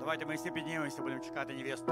Давайте ми всі піднімемося, будемо чекати невесту.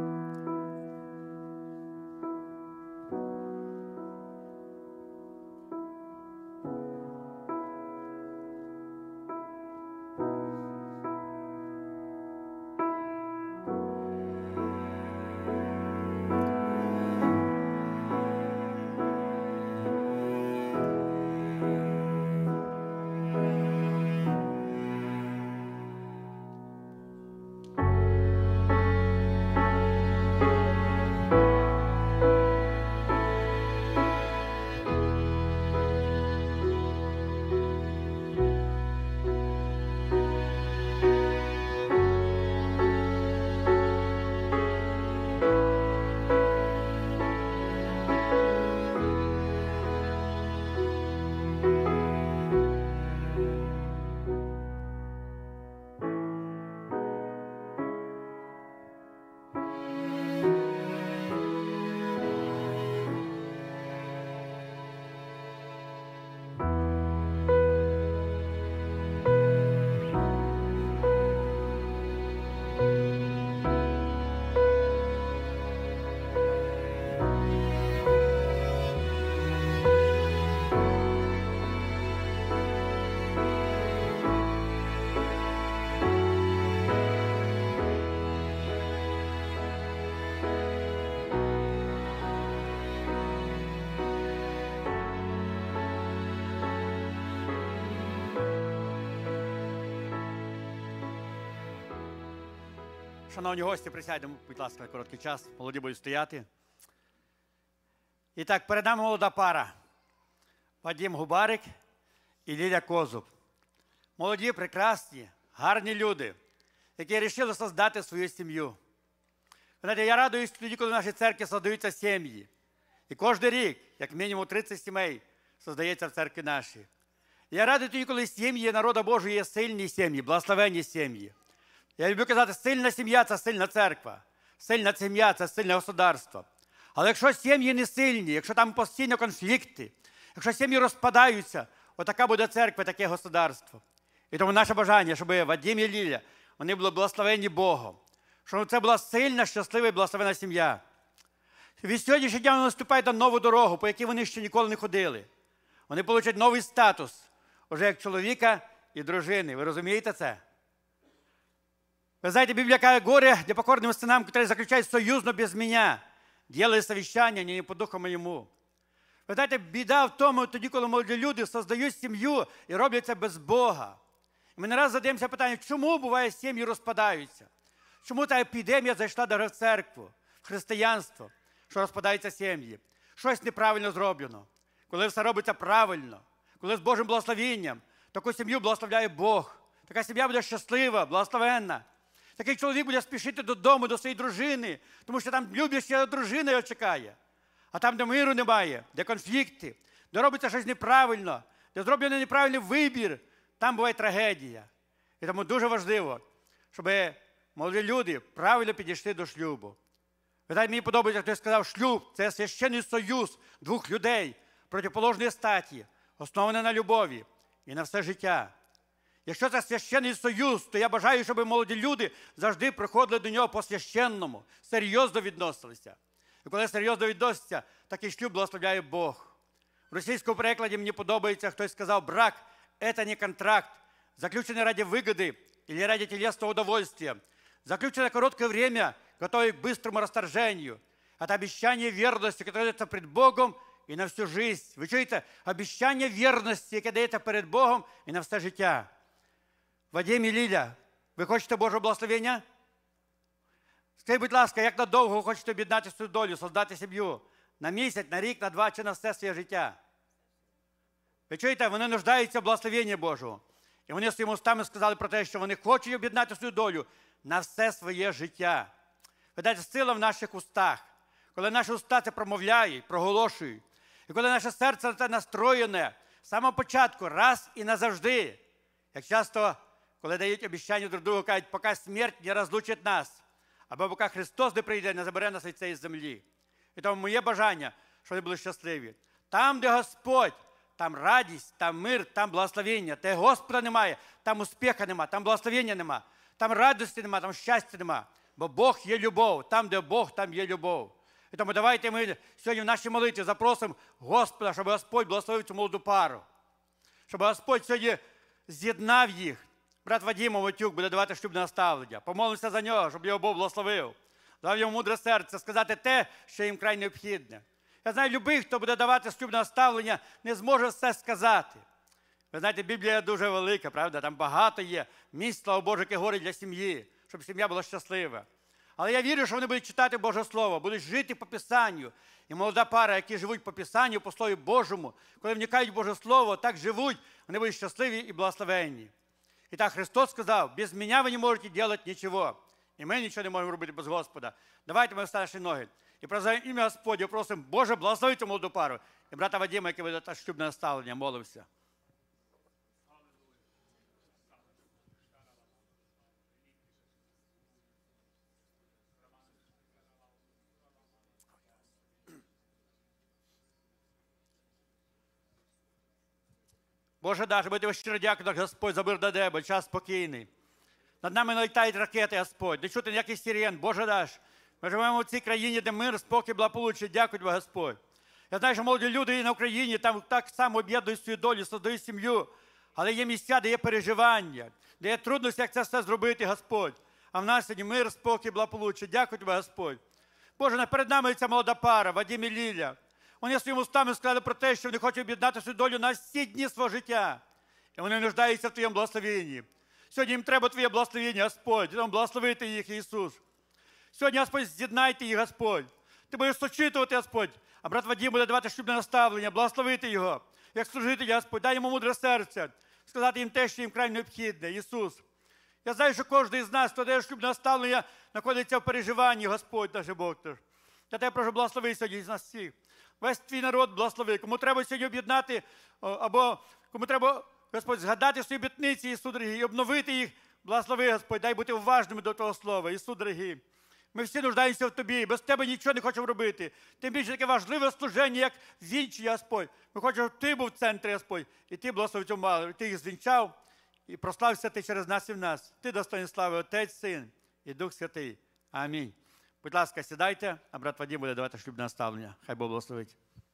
Шановні гості, присядемо, будь ласка, на короткий час. Молоді будуть стояти. І так, перед нами молода пара. Вадим Губарик і Ліля Козуб. Молоді, прекрасні, гарні люди, які вирішили создати свою сім'ю. Знаєте, я радуюсь тоді, коли в нашій церкві создаються сім'ї. І кожен рік, як мінімум 30 сімей, создається в церкві нашій. Я радий тоді, коли сім'ї народу Божого є сильні сім'ї, благословенні сім'ї. Я люблю казати, сильна сім'я – це сильна церква, сильна сім'я – це сильне государство. Але якщо сім'ї не сильні, якщо там постійно конфлікти, якщо сім'ї розпадаються, отака буде церква, таке государство. І тому наше бажання, щоб Вадим і Ліля, вони були благословені Богом, щоб це була сильна, щаслива і благословена сім'я. Від сьогоднішнього дня вони наступають на нову дорогу, по якій вони ще ніколи не ходили. Вони отримують новий статус, уже як чоловіка і дружини. Ви розумієте це? Ви знаете, Библия каже, горе непокорным сынам, которые заключают союзно без меня, делая совещание, не по духу моєму. Ви знаєте, біда в тому, тоді, коли молоді люди создають сім'ю і роблять це без Бога. І ми не раз задаємося питанням, чому буває сім'ї розпадаються? Чому та епідемія зайшла навіть в церкву, в християнство, що розпадаються сім'ї? Щось неправильно зроблено. Коли все робиться правильно, коли з Божим благословенням, таку сім'ю благословляє Бог. Така сім'я буде щаслива, благословенна. Такий чоловік буде спішити додому, до своєї дружини, тому що там любляча дружина його чекає. А там, де миру немає, де конфлікти, де робиться щось неправильно, де зроблений неправильний вибір, там буває трагедія. І тому дуже важливо, щоб молоді люди правильно підійшли до шлюбу. Ви знаєте, мені подобається, як хтось сказав, шлюб – це священний союз двох людей протиположної статі, оснований на любові і на все життя. Якщо це священний союз, то я бажаю, щоб молоді люди завжди приходили до нього по-священному, серйозно відносилися. І коли серйозно відносяться, такий шлюб благословляє Бог. В російському перекладі мені подобається, хтось сказав, брак – це не контракт, заключений ради вигоди или ради телесного удовольствия, заключений на короткое время, готовый к быстрому расторжению. Это обещание верности, которое дается пред Богом и на всю жизнь. Ви чуєте? Обещание верности, яке дається перед Богом і на все життя. Вадим і Ліля, ви хочете Божого благословення? Скажіть, будь ласка, як надовго ви хочете об'єднати свою долю, создати сім'ю? На місяць, на рік, на 2 чи на все своє життя? Ви чуєте, вони нуждаються в благословенні Божого. І вони своїми устами сказали про те, що вони хочуть об'єднати свою долю на все своє життя. Ви знаєте, сила в наших устах. Коли наші уста це промовляють, проголошують. І коли наше серце на це настроєне, з самого початку, раз і назавжди. Як часто, коли дають обіцяння друг другу, кажуть, поки смерть не розлучить нас, або поки Христос не прийде, не забере нас від цієї землі. І тому моє бажання, щоб вони були щасливі. Там, де Господь, там радість, там мир, там благословення. Де Господа немає, там успіху немає, там благословення немає. там радості нема, там щастя нема. Бо Бог є любов. Там, де Бог, там є любов. І тому давайте ми сьогодні в нашій молитві запросимо Господа, щоб Господь благословив цю молоду пару. Щоб Господь сьогодні з'єднав їх. Брат Вадим Матюк буде давати шлюбне наставлення. Помолимося за нього, щоб його Бог благословив. Дав йому мудре серце сказати те, що їм край необхідне. Я знаю, любий, хто буде давати шлюбне наставлення, не зможе все сказати. Ви знаєте, Біблія дуже велика, правда? Там багато є місць, слава Боже, яке говорить для сім'ї, щоб сім'я була щаслива. Але я вірю, що вони будуть читати Боже Слово, будуть жити по Писанню. І молода пара, які живуть по Писанню, по Слові Божому, коли вникають в Боже Слово, так живуть, вони будуть щасливі і благословенні. І так Христос сказав, без мене ви не можете робити нічого. І ми нічого не можемо робити без Господа. Давайте ми встанемо наші ноги. І про ім'я Господнє просимо, Боже, благослови цю молоду пару. І брата Вадима, який веде шлюбне наставлення, молився. Боже, ми тебе щиро дякуємо, Господь, за мир до неба, час спокійний. Над нами налітають ракети, Господь, не чути ніяких сирен, Боже наш. Ми живемо в цій країні, де мир, спокій, благополуччя. Дякую тебе, Господь. Я знаю, що молоді люди і на Україні там так само об'єднують свою долю, создають сім'ю. Але є місця, де є переживання, де є трудності, як це все зробити, Господь. А в нас сьогодні мир, спокій, благополуччя. Дякую тебе, Господь. Боже, перед нами ця молода пара, Вадим і Ліля. Вони своїми устами сказали про те, що вони хочуть об'єднати свою долю на всі дні свого життя. І вони нуждаються в Твоєму благословенні. Сьогодні їм треба Твоє благословення, Господь. Тому благословити їх, Ісус. Сьогодні, Господь, з'єднайте їх, Господь. Ти будеш сочитувати, Господь. А брат Вадим буде давати шлюбне наставлення, благословити його. Як служитель, Господь, дай йому мудре серце. Сказати їм те, що їм край необхідне, Ісус. Я знаю, що кожен з нас, хто дає шлюбне наставлення, знаходиться в переживанні, Господь, наш Бог. Я тебе прошу, благослови сьогодні з нас всіх. Весь твій народ благослови. Кому треба сьогодні об'єднати, або кому треба, Господь, згадати свої обітниці, Ісус дорогий, і обновити їх, благослови, Господь, дай бути уважними до Твого Слова, Ісус дорогий. Ми всі нуждаємося в Тобі, без Тебе нічого не хочемо робити. Тим більше таке важливе служення, як вінчення, Господь. Ми хочемо, щоб Ти був в центрі, Господь, і Ти благословив цьому малу. Ти їх звінчав, і прослався Ти через нас і в нас. Ти достойний слави, Отець, Син і Дух Святий. Амінь. Будь ласка, сідайте, а брат Вадим буде давати шлюбне наставлення. Хай Бог благословить.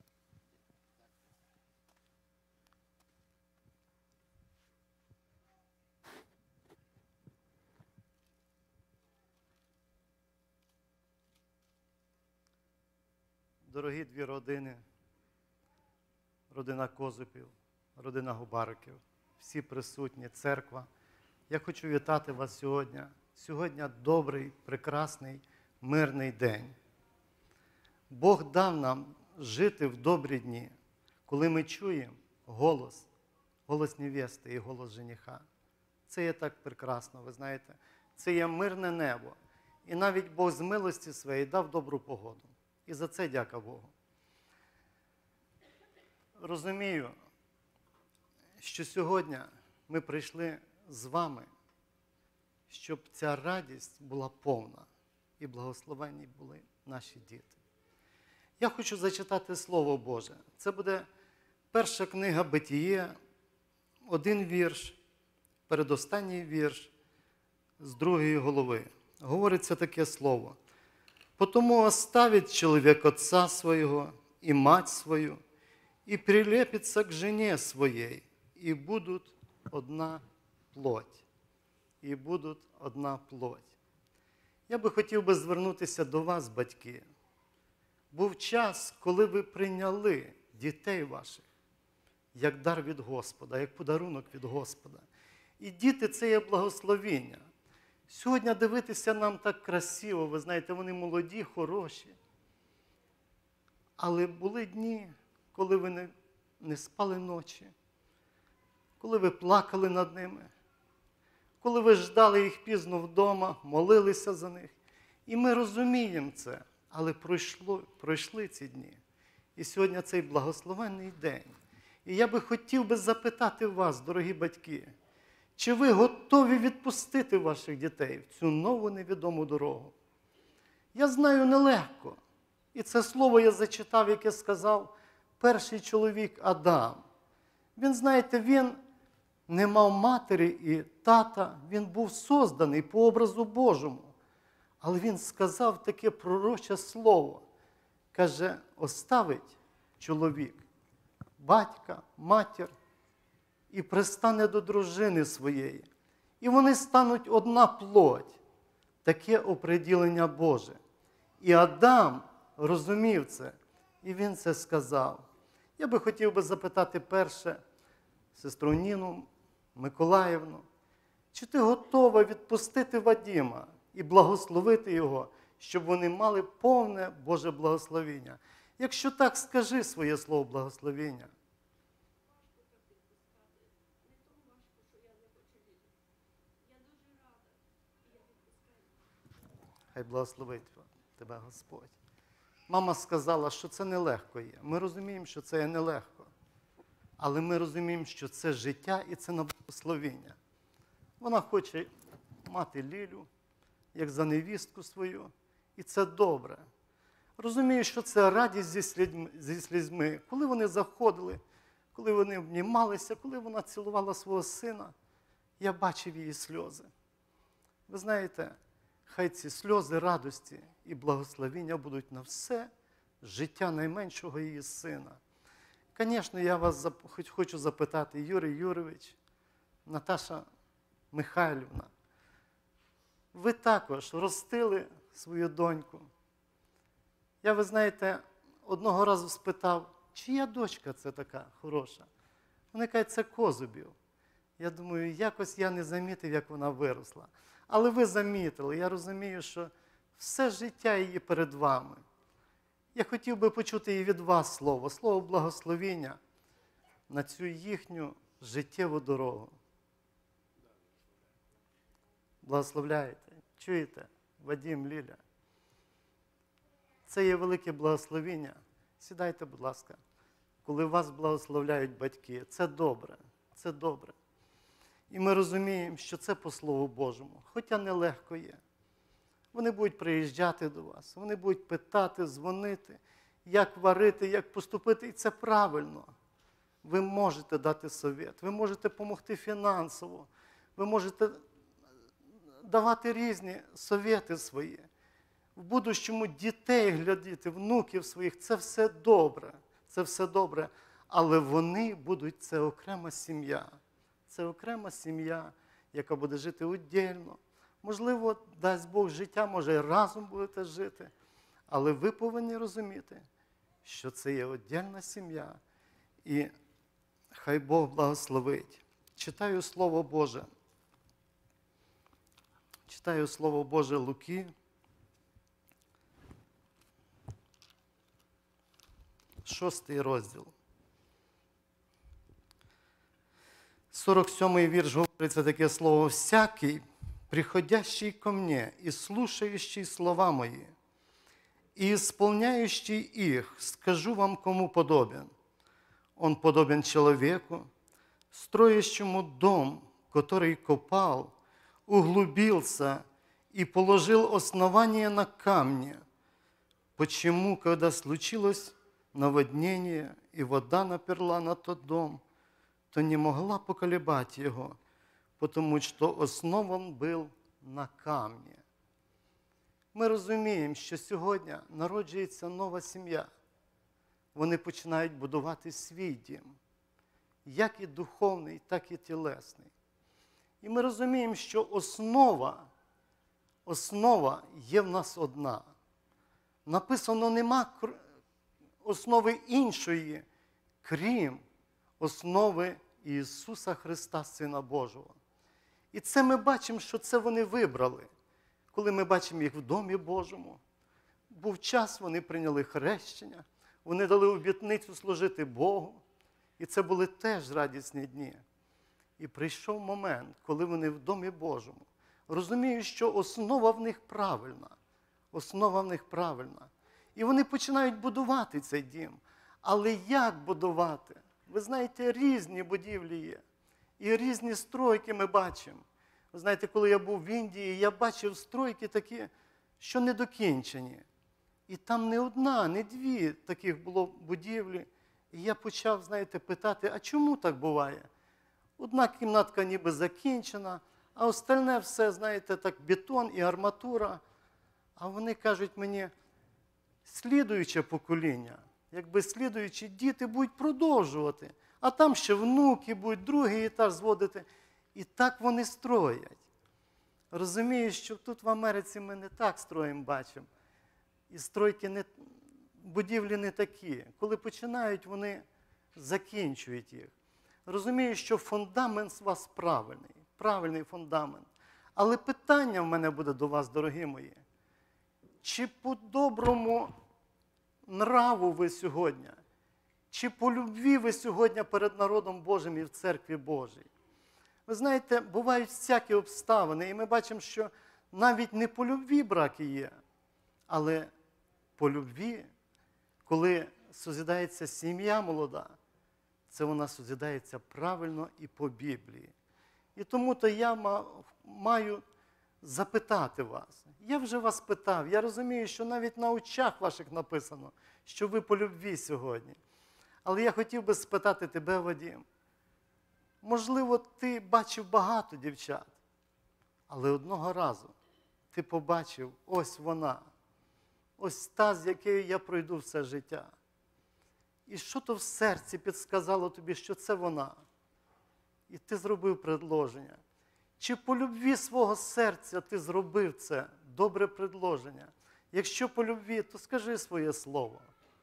Дорогі дві родини, родина Козубів, родина Губариків, всі присутні, церква. Я хочу вітати вас сьогодні. Сьогодні добрий, прекрасний, мирний день. Бог дав нам жити в добрі дні, коли ми чуємо голос невести і голос жениха. Це є так прекрасно, ви знаєте. Це є мирне небо. І навіть Бог з милості своєї дав добру погоду. І за це дяка Богу. Розумію, що сьогодні ми прийшли з вами, щоб ця радість була повна і благословенні були наші діти. Я хочу зачитати Слово Боже. Це буде перша книга Битіє, 1 вірш, передостанній вірш з 2 глави. Говориться таке слово. «Потому оставит человек отца своего и мать свою, и прилепится к жене своей, и будут одна плоть». І будуть одна плоть. Я би хотів би звернутися до вас, батьки. Був час, коли ви прийняли дітей ваших як дар від Господа, як подарунок від Господа. І діти – це є благословіння. Сьогодні дивитися нам так красиво, ви знаєте, вони молоді, хороші. Але були дні, коли ви не спали ночі, коли ви плакали над ними, коли ви ждали їх пізно вдома, молилися за них. І ми розуміємо це, але пройшли ці дні. І сьогодні цей благословенний день. І я би хотів би запитати вас, дорогі батьки, чи ви готові відпустити ваших дітей в цю нову невідому дорогу? Я знаю, нелегко. І це слово я зачитав, яке сказав перший чоловік Адам. Він, знаєте, він не мав матері і тата, він був созданий по образу Божому. Але він сказав таке пророче слово. Каже, оставить чоловік батька, матір і пристане до дружини своєї. І вони стануть одна плоть. Таке оприділення Боже. І Адам розумів це, і він це сказав. Я би хотів би запитати перше сестру Ніну Миколаївну, чи ти готова відпустити Вадима і благословити його, щоб вони мали повне Боже благословіння? Якщо так, скажи своє слово благословіння. Хай благословить тебе Господь. Мама сказала, що це нелегко є. Ми розуміємо, що це є нелегко. Але ми розуміємо, що це життя і це на благословіння. Вона хоче мати Лілю, як за невістку свою, і це добре. Розумію, що це радість зі слізьми. Коли вони заходили, коли вони обнімалися, коли вона цілувала свого сина, я бачив її сльози. Ви знаєте, хай ці сльози радості і благословіння будуть на все життя найменшого її сина. Звісно, я вас хочу запитати, Юрій Юрович, Наташа Михайлівна, ви також ростили свою доньку. Я, ви знаєте, одного разу спитав, чия дочка це така хороша? Вони кажуть, це Козубів. Я думаю, якось я не замітив, як вона виросла. Але ви замітили, я розумію, що все життя її перед вами. Я хотів би почути і від вас слово благословіння на цю їхню життєву дорогу. Благословляєте. Чуєте? Вадим, Ліля. Це є велике благословіння. Сідайте, будь ласка. Коли вас благословляють батьки, це добре. Це добре. І ми розуміємо, що це по Слову Божому. Хоча нелегко є. Вони будуть приїжджати до вас, вони будуть питати, дзвонити, як варити, як поступити. І це правильно. Ви можете дати совет, ви можете допомогти фінансово, ви можете давати різні совети свої. В будущому дітей глядіти, внуків своїх, це все добре. Це все добре. Але вони будуть, це окрема сім'я. Це окрема сім'я, яка буде жити віддільно. Можливо, дасть Бог життя, може і разом будете жити. Але ви повинні розуміти, що це є віддільна сім'я. І хай Бог благословить. Читаю Слово Боже. Читаю Слово Боже Луки. 6 розділ. 47-й вірш говориться таке слово. «Всякий, приходящий ко мне и слушающий слова мои, и исполняющий их, скажу вам, кому подобен. Он подобен человеку, строящему дом, который копал, углубился и положил основание на камне. Почему, когда случилось наводнение, и вода наперла на тот дом, то не могла поколебать его, потому що основан був на камні». Ми розуміємо, що сьогодні народжується нова сім'я. Вони починають будувати свій дім, як і духовний, так і тілесний. І ми розуміємо, що основа є в нас одна. Написано, нема основи іншої, крім основи Ісуса Христа, Сина Божого. І це ми бачимо, що це вони вибрали. Коли ми бачимо їх в Домі Божому, був час, вони прийняли хрещення, вони дали обітницю служити Богу. І це були теж радісні дні. І прийшов момент, коли вони в Домі Божому розуміють, що основа в них правильна. Основа в них правильна. І вони починають будувати цей дім. Але як будувати? Ви знаєте, різні будівлі є. І різні стройки ми бачимо. Ви знаєте, коли я був в Індії, я бачив стройки такі, що недокінчені. І там не одна, не дві таких було будівлі. І я почав, знаєте, питати, а чому так буває? Одна кімнатка ніби закінчена, а остальне все, знаєте, так бетон і арматура. А вони кажуть мені, слідуюче покоління, якби слідуючі діти будуть продовжувати, а там ще внуки будуть, другий етаж зводити. І так вони строять. Розумію, що тут в Америці ми не так строїмо, бачимо. І стройки будівлі не такі. Коли починають, вони закінчують їх. Розумію, що фундамент у вас правильний фундамент. Але питання в мене буде до вас, дорогі мої. Чи по доброму нраву ви сьогодні, чи по любві ви сьогодні перед народом Божим і в церкві Божій? Ви знаєте, бувають всякі обставини, і ми бачимо, що навіть не по любві браки є, але по любві, коли созидається сім'я молода, це вона созидається правильно і по Біблії. І тому-то я маю запитати вас. Я вже вас питав, я розумію, що навіть на очах ваших написано, що ви по любві сьогодні. Але я хотів би спитати тебе, Вадим. Можливо, ти бачив багато дівчат, але одного разу ти побачив, ось вона, ось та, з якою я пройду все життя. І що то в серці підсказало тобі, що це вона? І ти зробив предложення. Чи по любві свого серця ти зробив це добре предложення? Якщо по любві, то скажи своє слово.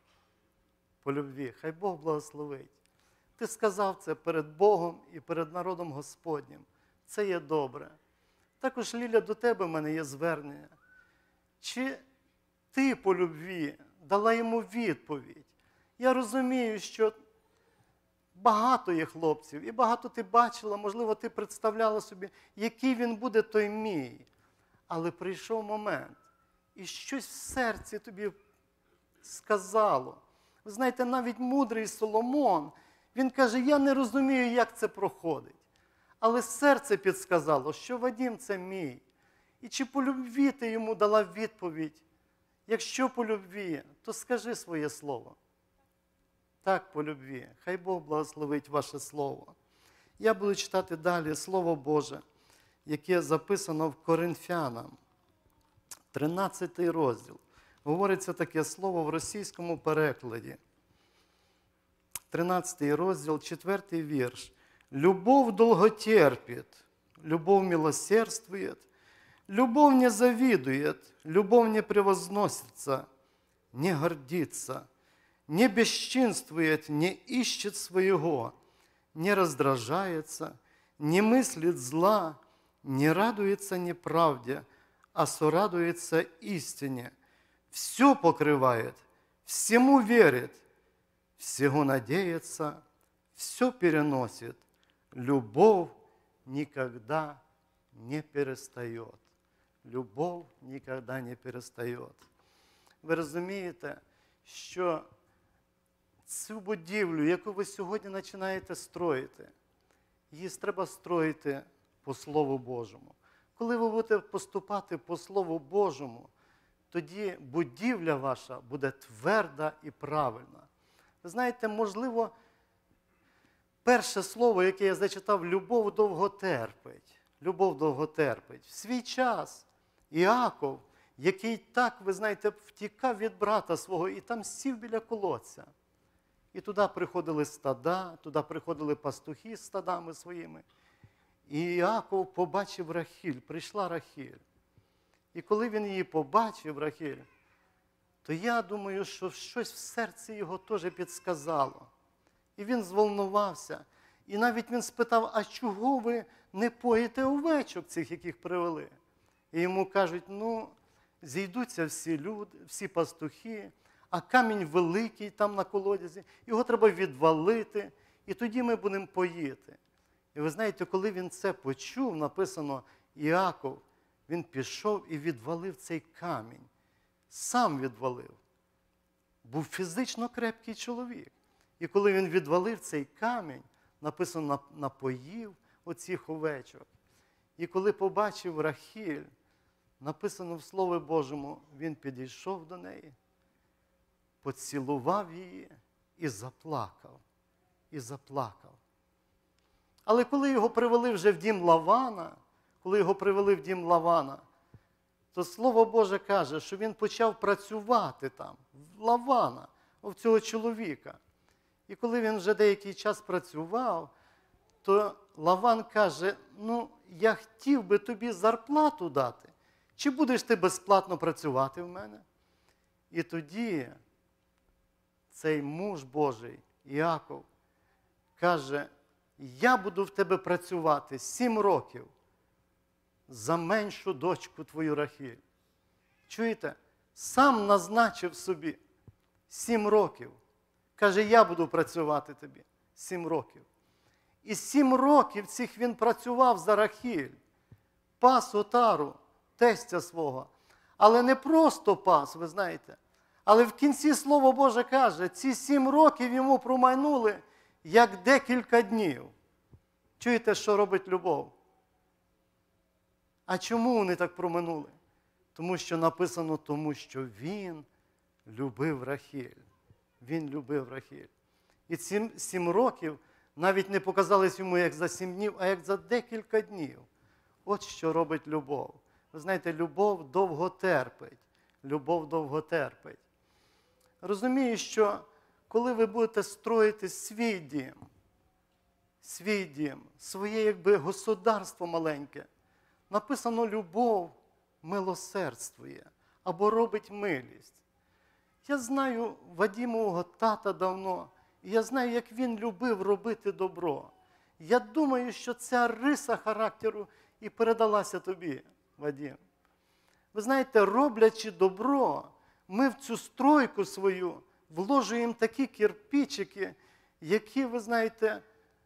По любві. Хай Бог благословить. Ти сказав це перед Богом і перед народом Господнім. Це є добре. Також, Ліля, до тебе в мене є звернення. Чи ти по любві дала йому відповідь? Я розумію, що багато є хлопців, і багато ти бачила, можливо, ти представляла собі, який він буде той мій. Але прийшов момент, і щось в серці тобі сказало. Ви знаєте, навіть мудрий Соломон, він каже, я не розумію, як це проходить. Але серце підсказало, що Вадим – це мій. І чи по любві ти йому дала відповідь? Якщо по любві, то скажи своє слово. Так, по любві. Хай Бог благословить ваше слово. Я буду читати далі Слово Боже, яке записано в Коринфянам, 13 розділ. Говориться таке слово в російському перекладі. 13 розділ, 4 вірш. «Любов долготерпит, любов милосердствует, любовь не завидует, любовь не превозносится, не гордится, не бесчинствует, не ищет своего, не раздражается, не мыслит зла, не радуется неправде, а сорадуется истине, все покрывает, всему верит, всего надеется, все переносит, любовь никогда не перестает». Любов ніколи не перестає. Ви розумієте, що цю будівлю, яку ви сьогодні починаєте строїти, її треба строїти по Слову Божому. Коли ви будете поступати по Слову Божому, тоді будівля ваша буде тверда і правильна. Ви знаєте, можливо, перше слово, яке я зачитав, любов довго терпить. Любов довго терпить. В свій час Іаков, який так, ви знаєте, втікав від брата свого і там сів біля колодця. І туди приходили стада, туди приходили пастухи з стадами своїми. І Іаков побачив Рахіль, прийшла Рахіль. І коли він її побачив, Рахіль, то я думаю, що щось в серці його теж підсказало. І він зволнувався. І навіть він спитав, а чого ви не поїте овечок цих, яких привели? І йому кажуть, ну, зійдуться всі люди, всі пастухи, а камінь великий там на колодязі, його треба відвалити, і тоді ми будемо поїти. І ви знаєте, коли він це почув, написано, Іаков, він пішов і відвалив цей камінь. Сам відвалив. Був фізично крепкий чоловік. І коли він відвалив цей камінь, написано, напоїв оцих овечок. І коли побачив Рахіль, написано в Слові Божому, він підійшов до неї, поцілував її і заплакав. І заплакав. Але коли його привели вже в дім Лавана, то Слово Боже каже, що він почав працювати там, в Лавана, в цього чоловіка. І коли він вже деякий час працював, то Лаван каже, ну, я хотів би тобі зарплату дати. Чи будеш ти безплатно працювати в мене? І тоді цей муж Божий, Іаков, каже, я буду в тебе працювати 7 років за меншу дочку твою Рахіль. Чуєте? Сам назначив собі 7 років. Каже, я буду працювати тобі 7 років. І 7 років цих він працював за Рахіль. Пас отару, тестя свого. Але не просто пас, ви знаєте. Але в кінці Слово Боже каже, ці 7 років йому промайнули, як декілька днів. Чуєте, що робить любов? А чому вони так проминули? Тому що написано, тому що він любив Рахіль. Він любив Рахіль. І ці 7 років навіть не показались йому як за 7 днів, а як за декілька днів. От що робить любов. Ви знаєте, любов довго терпить. Любов довго терпить. Розумію, що коли ви будете строїти свій дім, своє якби государство маленьке, написано, любов милосердствує або робить милість. Я знаю Вадімового тата давно, і я знаю, як він любив робити добро. Я думаю, що ця риса характеру і передалася тобі, Вадім. Ви знаєте, роблячи добро, ми в цю стройку свою вложуємо такі кирпичики, які, ви знаєте,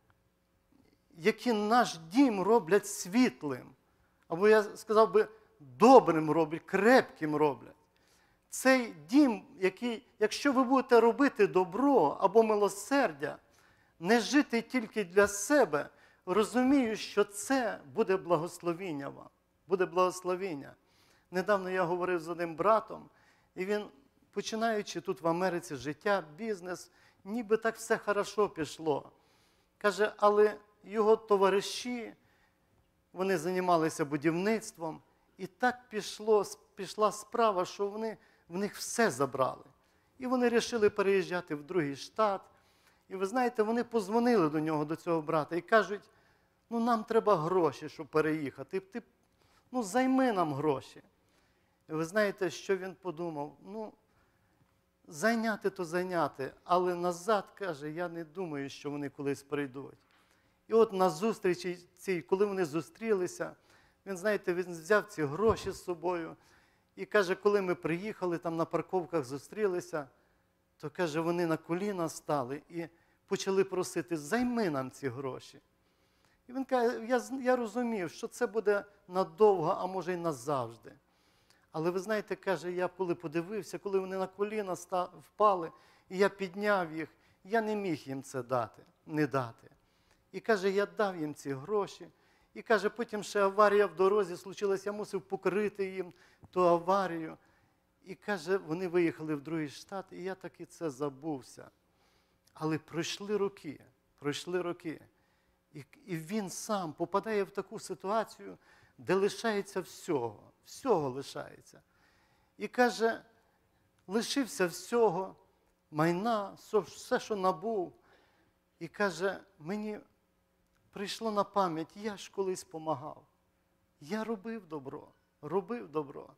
які наш дім роблять світлим. Або я сказав би, добрим роблять, крепким роблять. Цей дім, який, якщо ви будете робити добро або милосердя, не жити тільки для себе, розумію, що це буде благословіння вам. Буде благословіння. Недавно я говорив з одним братом, і він, починаючи тут в Америці життя, бізнес, ніби так все хорошо пішло. Каже, але його товариші, вони займалися будівництвом, і так пішла справа, що в них все забрали. І вони вирішили переїжджати в другий штат. І ви знаєте, вони подзвонили до нього, до цього брата, і кажуть, ну нам треба гроші, щоб переїхати. Ну займи нам гроші. І ви знаєте, що він подумав? Ну, зайняти то зайняти, але назад, каже, я не думаю, що вони колись прийдуть. І от на зустрічі цій, коли вони зустрілися, він, знаєте, він взяв ці гроші з собою. І каже, коли ми приїхали, там на парковках зустрілися, то, каже, вони на коліна стали і почали просити, займи нам ці гроші. І він каже, я розумів, що це буде надовго, а може й назавжди. Але ви знаєте, каже, я коли подивився, коли вони на коліна впали, і я підняв їх, я не міг їм це не дати. І каже, я дав їм ці гроші. І каже, потім ще аварія в дорозі случилась, я мусив покрити їм ту аварію. І каже, вони виїхали в другий штат, і я таки це забувся. Але пройшли роки. І він сам попадає в таку ситуацію, де лишається всього лишається. І каже, лишився всього, майна, все, що набув. І каже, мені прийшло на пам'ять, я ж колись помагав. Я робив добро.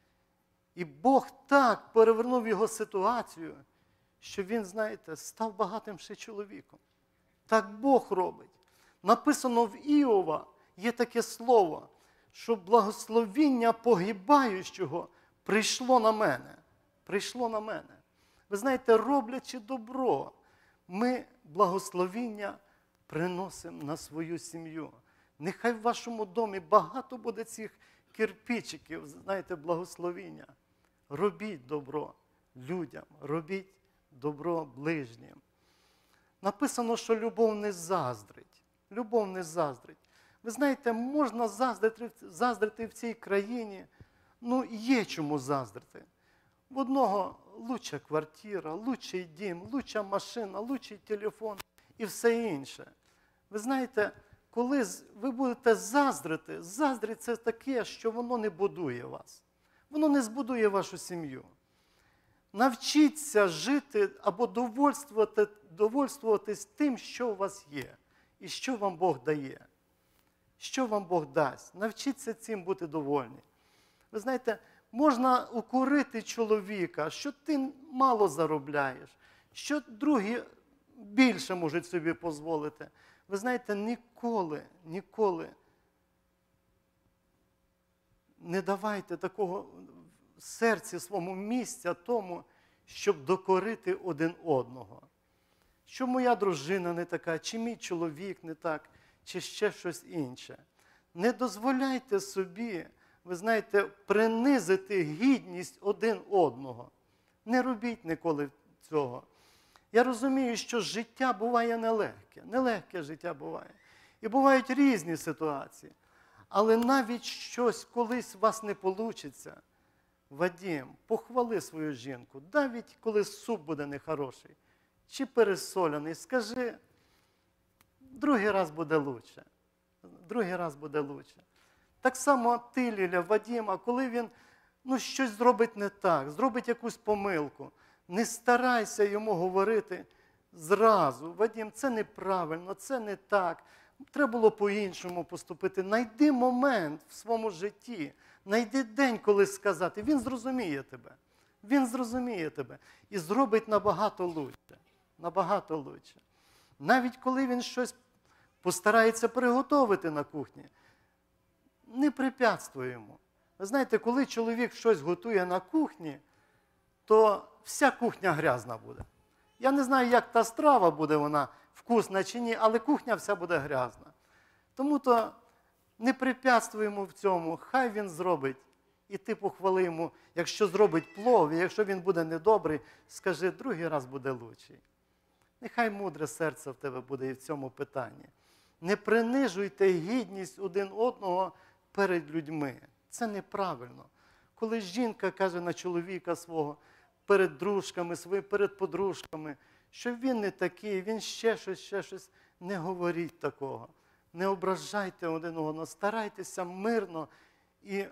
І Бог так перевернув його ситуацію, що він, знаєте, став багатим ще чоловіком. Так Бог робить. Написано в Іова, є таке слово, що благословіння погибаючого прийшло на мене. Прийшло на мене. Ви знаєте, роблячи добро, ми благословіння приносимо на свою сім'ю. Нехай в вашому домі багато буде цих кирпичиків, знаєте, благословіння. Робіть добро людям, робіть добро ближнім. Написано, що любов не заздрить. Любов не заздрить. Ви знаєте, можна заздрити в цій країні, ну є чому заздрити. В одного лучша квартира, лучший дім, лучша машина, лучший телефон і все інше. Ви знаєте, коли ви будете заздрити, заздрість – це таке, що воно не будує вас. Воно не збудує вашу сім'ю. Навчіться жити або довольствуватись тим, що у вас є, і що вам Бог дає. Що вам Бог дасть. Навчіться цим бути довольні. Ви знаєте, можна укорити чоловіка, що ти мало заробляєш, що другі більше можуть собі дозволити. Ви знаєте, ніколи не давайте такого в серці своєму місця тому, щоб докорити один одного. Що моя дружина не така, чи мій чоловік не так, чи ще щось інше. Не дозволяйте собі, ви знаєте, принизити гідність один одного. Не робіть ніколи цього. Я розумію, що життя буває нелегке життя буває. І бувають різні ситуації. Але навіть щось колись у вас не вийде, Вадим, похвали свою жінку, навіть коли суп буде нехороший, чи пересолений, скажи, другий раз буде лучше. Другий раз буде лучше. Так само ти, Ліля, Вадима, коли він щось зробить не так, зробить якусь помилку, не старайся йому говорити зразу. Вадим, це неправильно, це не так. Треба було по-іншому поступити. Найди момент в своєму житті, найди день, коли сказати. Він зрозуміє тебе. Він зрозуміє тебе. І зробить набагато лучше. Набагато лучше. Навіть коли він щось постарається приготувати на кухні, не препятствуй йому. Ви знаєте, коли чоловік щось готує на кухні, то вся кухня грязна буде. Я не знаю, як та страва буде вона, вкусна чи ні, але кухня вся буде грязна. Тому-то не препятствуй йому в цьому, хай він зробить. І ти похвали йому, якщо зробить плов, і якщо він буде недобрий, скажи, другий раз буде лучший. Нехай мудре серце в тебе буде і в цьому питанні. Не принижуйте гідність один одного перед людьми. Це неправильно. Коли жінка каже на чоловіка свого, перед дружками, перед подружками, що він не такий, він ще щось, не говоріть такого. Не ображайте один одного, старайтеся мирно і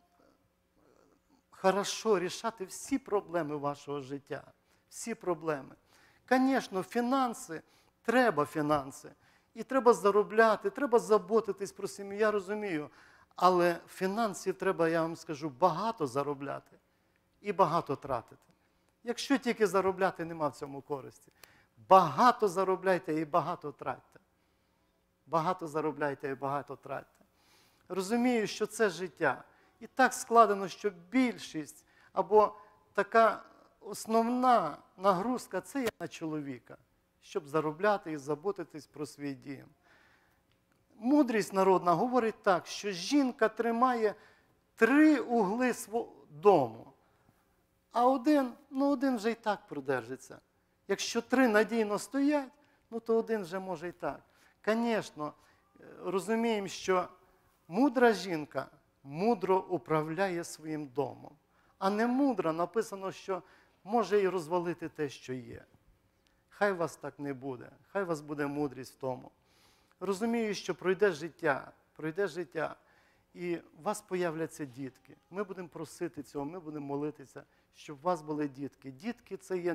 хорошо рішати всі проблеми вашого життя. Всі проблеми. Звісно, фінанси, треба фінанси. І треба заробляти, треба заботитись про сім'ю, я розумію. Але фінансів треба, я вам скажу, багато заробляти і багато тратити. Якщо тільки заробляти, нема в цьому користі. Багато заробляйте і багато тратьте. Багато заробляйте і багато тратьте. Розумію, що це життя. І так складено, що більшість або така основна нагрузка – це є на чоловіка, щоб заробляти і заботитись про свій дім. Мудрість народна говорить так, що жінка тримає 3 угли свого дому, а один вже і так продержиться. Якщо 3 надійно стоять, то один вже може і так. Звісно, розуміємо, що мудра жінка мудро управляє своїм домом, а не мудра написано, що може і розвалити те, що є. Хай вас так не буде, хай вас буде мудрість в тому. Розумію, що пройде життя, і у вас появляться дітки. Ми будемо просити цього, ми будемо молитися, щоб у вас були дітки. Дітки – це є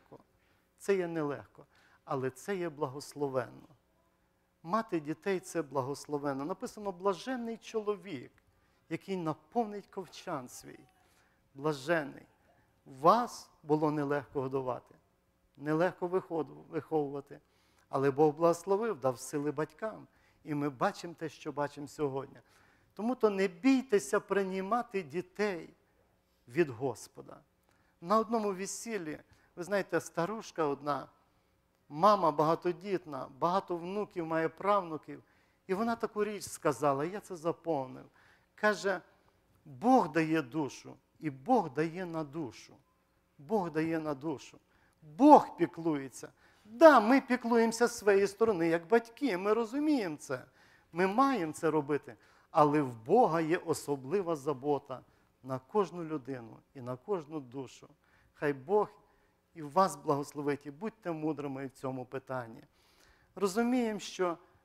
нелегко, але це є благословенно. Мати дітей – це благословенно. Написано, блаженний чоловік, який наповнить ковчан свій. Блаженний. Вас було нелегко годувати, нелегко виховувати. Але Бог благословив, дав сили батькам. І ми бачимо те, що бачимо сьогодні. Тому-то не бійтеся приймати дітей від Господа. На одному весіллі, ви знаєте, старушка одна, мама багатодітна, багато внуків, має правнуків. І вона таку річ сказала, я це заповнив. Каже, Бог дає душу, і Бог дає на душу. Бог дає на душу. Бог піклується. Да, ми піклуємося з своєї сторони, як батьки, ми розуміємо це. Ми маємо це робити. Але в Бога є особлива забота на кожну людину і на кожну душу. Хай Бог і вас благословить, і будьте мудрими в цьому питанні. Розуміємо, що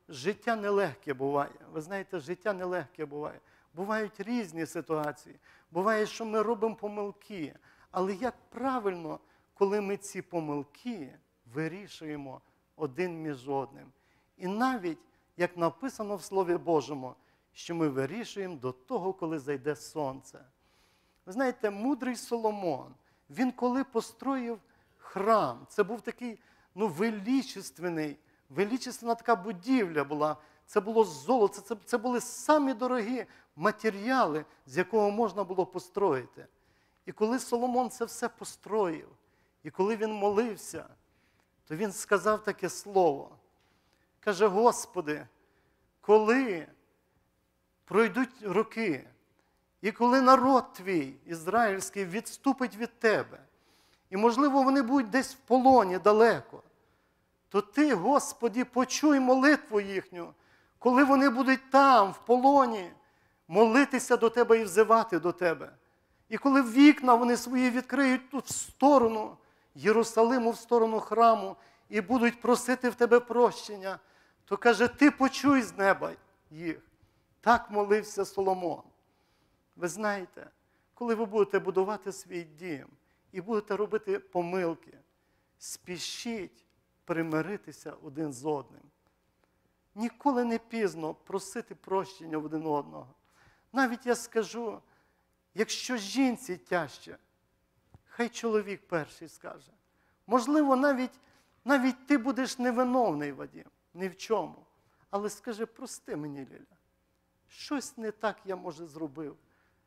життя нелегке буває. Ви знаєте, життя нелегке буває. Бувають різні ситуації. Буває, що ми робимо помилки. Але як правильно, коли ми ці помилки вирішуємо один між одним. І навіть, як написано в Слові Божому, що ми вирішуємо до того, коли зайде сонце. Ви знаєте, мудрий Соломон, він коли построїв храм, це був такий, величественна така будівля була, це було золото, це були самі дорогі матеріали, з якого можна було построїти. І коли Соломон це все построїв, і коли він молився, то він сказав таке слово. Каже: Господи, коли пройдуть роки, і коли народ твій, ізраїльський, відступить від тебе, і, можливо, вони будуть десь в полоні далеко, то ти, Господи, почуй молитву їхню, коли вони будуть там, в полоні, молитися до Тебе і взивати до Тебе. І коли вікна вони свої відкриють тут в сторону Єрусалиму, в сторону храму, і будуть просити в Тебе прощення, то, каже, ти почуй з неба їх. Так молився Соломон. Ви знаєте, коли ви будете будувати свій дім і будете робити помилки, спішіть примиритися один з одним. Ніколи не пізно просити прощення один одного. Навіть я скажу, якщо жінці тяжче, хай чоловік перший скаже. Можливо, навіть ти будеш невиновний, Вадим, ні в чому. Але скажи: прости мені, Ліля, щось не так я, може, зробив.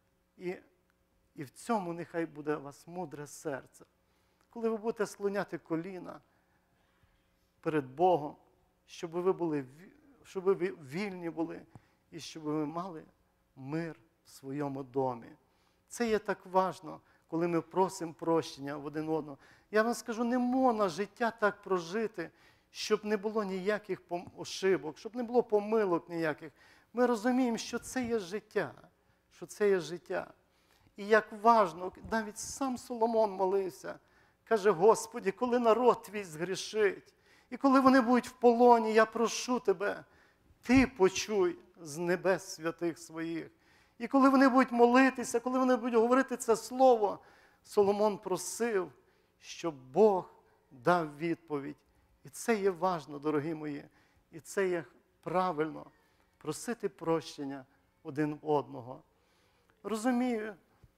І в цьому нехай буде у вас мудре серце. Коли ви будете склоняти коліна перед Богом, щоб ви вільні були і щоб ви мали мир в своєму домі. Це є так важливо, коли ми просимо прощення в один одного. Я вам скажу, не можна життя так прожити, щоб не було ніяких ошибок, щоб не було помилок ніяких. Ми розуміємо, що це є життя. І як важливо, навіть сам Соломон молився, каже: Господи, коли народ твій згрішить, і коли вони будуть в полоні, я прошу тебе, ти почуй з небес святих своїх. І коли вони будуть молитися, коли вони будуть говорити це слово, Соломон просив, щоб Бог дав відповідь. І це є важливо, дорогі мої, і це є правильно просити прощення один одного. Розумію,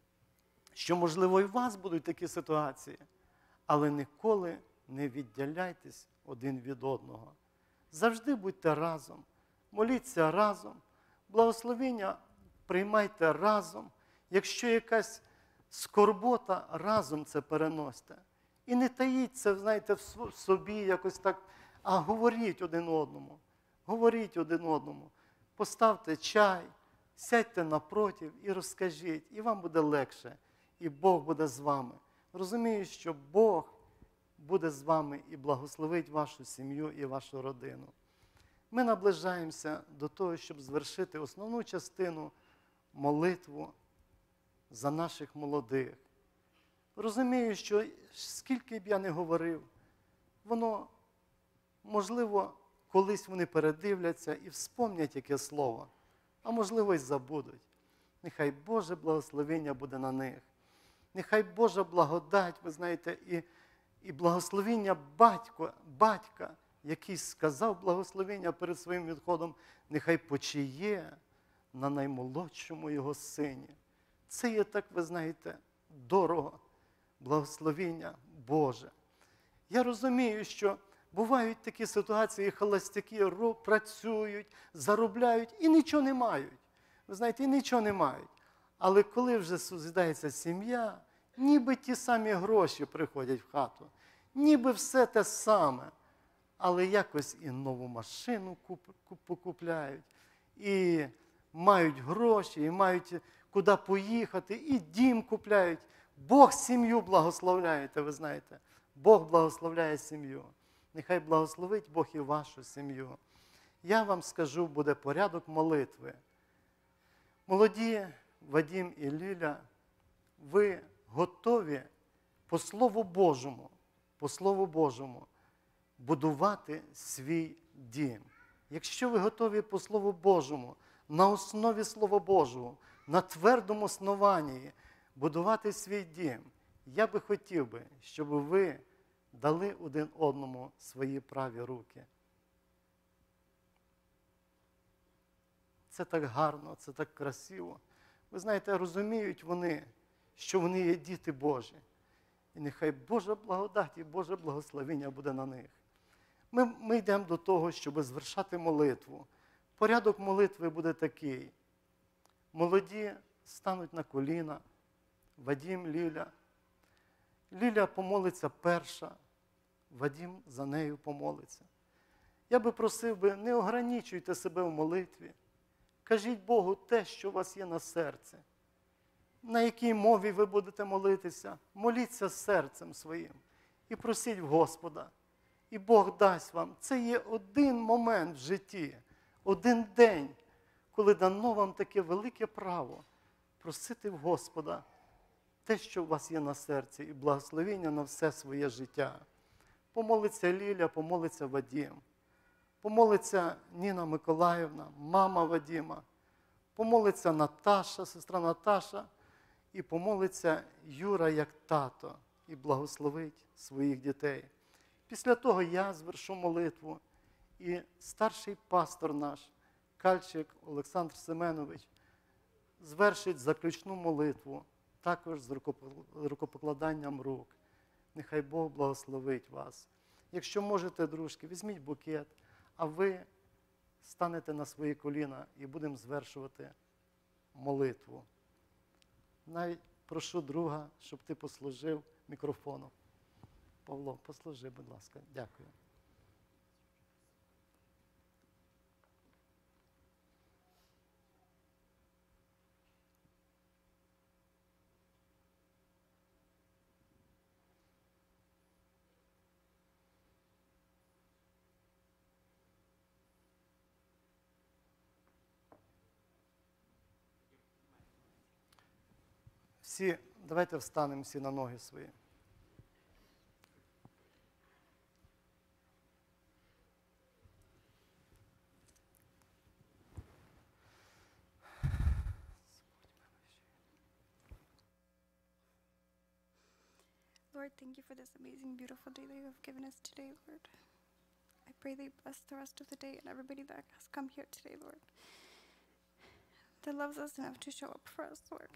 що, можливо, і у вас будуть такі ситуації, але ніколи не відділяйтесь один від одного. Завжди будьте разом, моліться разом, благословення приймайте разом. Якщо якась скорбота, разом це переносьте. І не таїть це, знаєте, в собі якось так, а говоріть один одному. Говоріть один одному. Поставте чай, сядьте напротив і розкажіть. І вам буде легше. І Бог буде з вами. Розумію, що Бог буде з вами і благословить вашу сім'ю і вашу родину. Ми наближаємося до того, щоб звершити основну частину молитву за наших молодих. Розумію, що скільки б я не говорив, воно, можливо, колись вони передивляться і вспомнять яке слово, а можливо, й забудуть. Нехай Боже благословення буде на них. Нехай Божа благодать, ви знаєте, і благословення батька, який сказав благословення перед своїм відходом, нехай почиє на наймолодшому його сині. Це є так, ви знаєте, дорого, благословення Боже. Я розумію, що бувають такі ситуації, холостяки працюють, заробляють і нічого не мають. Ви знаєте, і нічого не мають. Але коли вже создається сім'я, ніби ті самі гроші приходять в хату, ніби все те саме, але якось і нову машину покупляють, і мають гроші, і мають куди поїхати, і дім купляють. Бог сім'ю благословляє, ви знаєте. Бог благословляє сім'ю. Нехай благословить Бог і вашу сім'ю. Я вам скажу, буде порядок молитви. Молоді Вадим і Ліля, ви готові по Слову Божому будувати свій дім. Якщо ви готові по Слову Божому, на основі Слова Божого, на твердому основанні будувати свій дім, я би хотів би, щоб ви дали один одному свої праві руки. Це так гарно, це так красиво. Ви знаєте, розуміють вони, що вони є діти Божі. І нехай Божа благодать і Боже благословення буде на них. Ми йдемо до того, щоб звершати молитву. Порядок молитви буде такий. Молоді стануть на коліна, Вадим, Ліля. Ліля помолиться перша, Вадим за нею помолиться. Я би просив би, не ограничуйте себе в молитві. Кажіть Богу те, що у вас є на серці. На якій мові ви будете молитися, моліться серцем своїм і просіть в Господа. І Бог дасть вам. Це є один момент в житті, один день, коли дано вам таке велике право просити в Господа те, що у вас є на серці, і благословення на все своє життя. Помолиться Ліля, помолиться Вадим, помолиться Ніна Миколаївна, мама Вадима, помолиться Наташа, сестра Наташа, і помолиться Юра як тато і благословить своїх дітей. Після того я звершу молитву, і старший пастор наш, Кальчик Олександр Семенович, звершить заключну молитву, також з рукопокладанням рук. Нехай Бог благословить вас. Якщо можете, дружки, візьміть букет, а ви станете на свої коліна і будемо звершувати молитву. Навіть прошу друга, щоб ти послужив мікрофоном. Павло, послужи, будь ласка. Дякую. Давайте встанемо всі на ноги свої. Lord, thank you for this amazing, beautiful day that you have given us today, Lord. I pray that you bless the rest of the day and everybody that has come here today, Lord, that loves us enough to show up for us, Lord.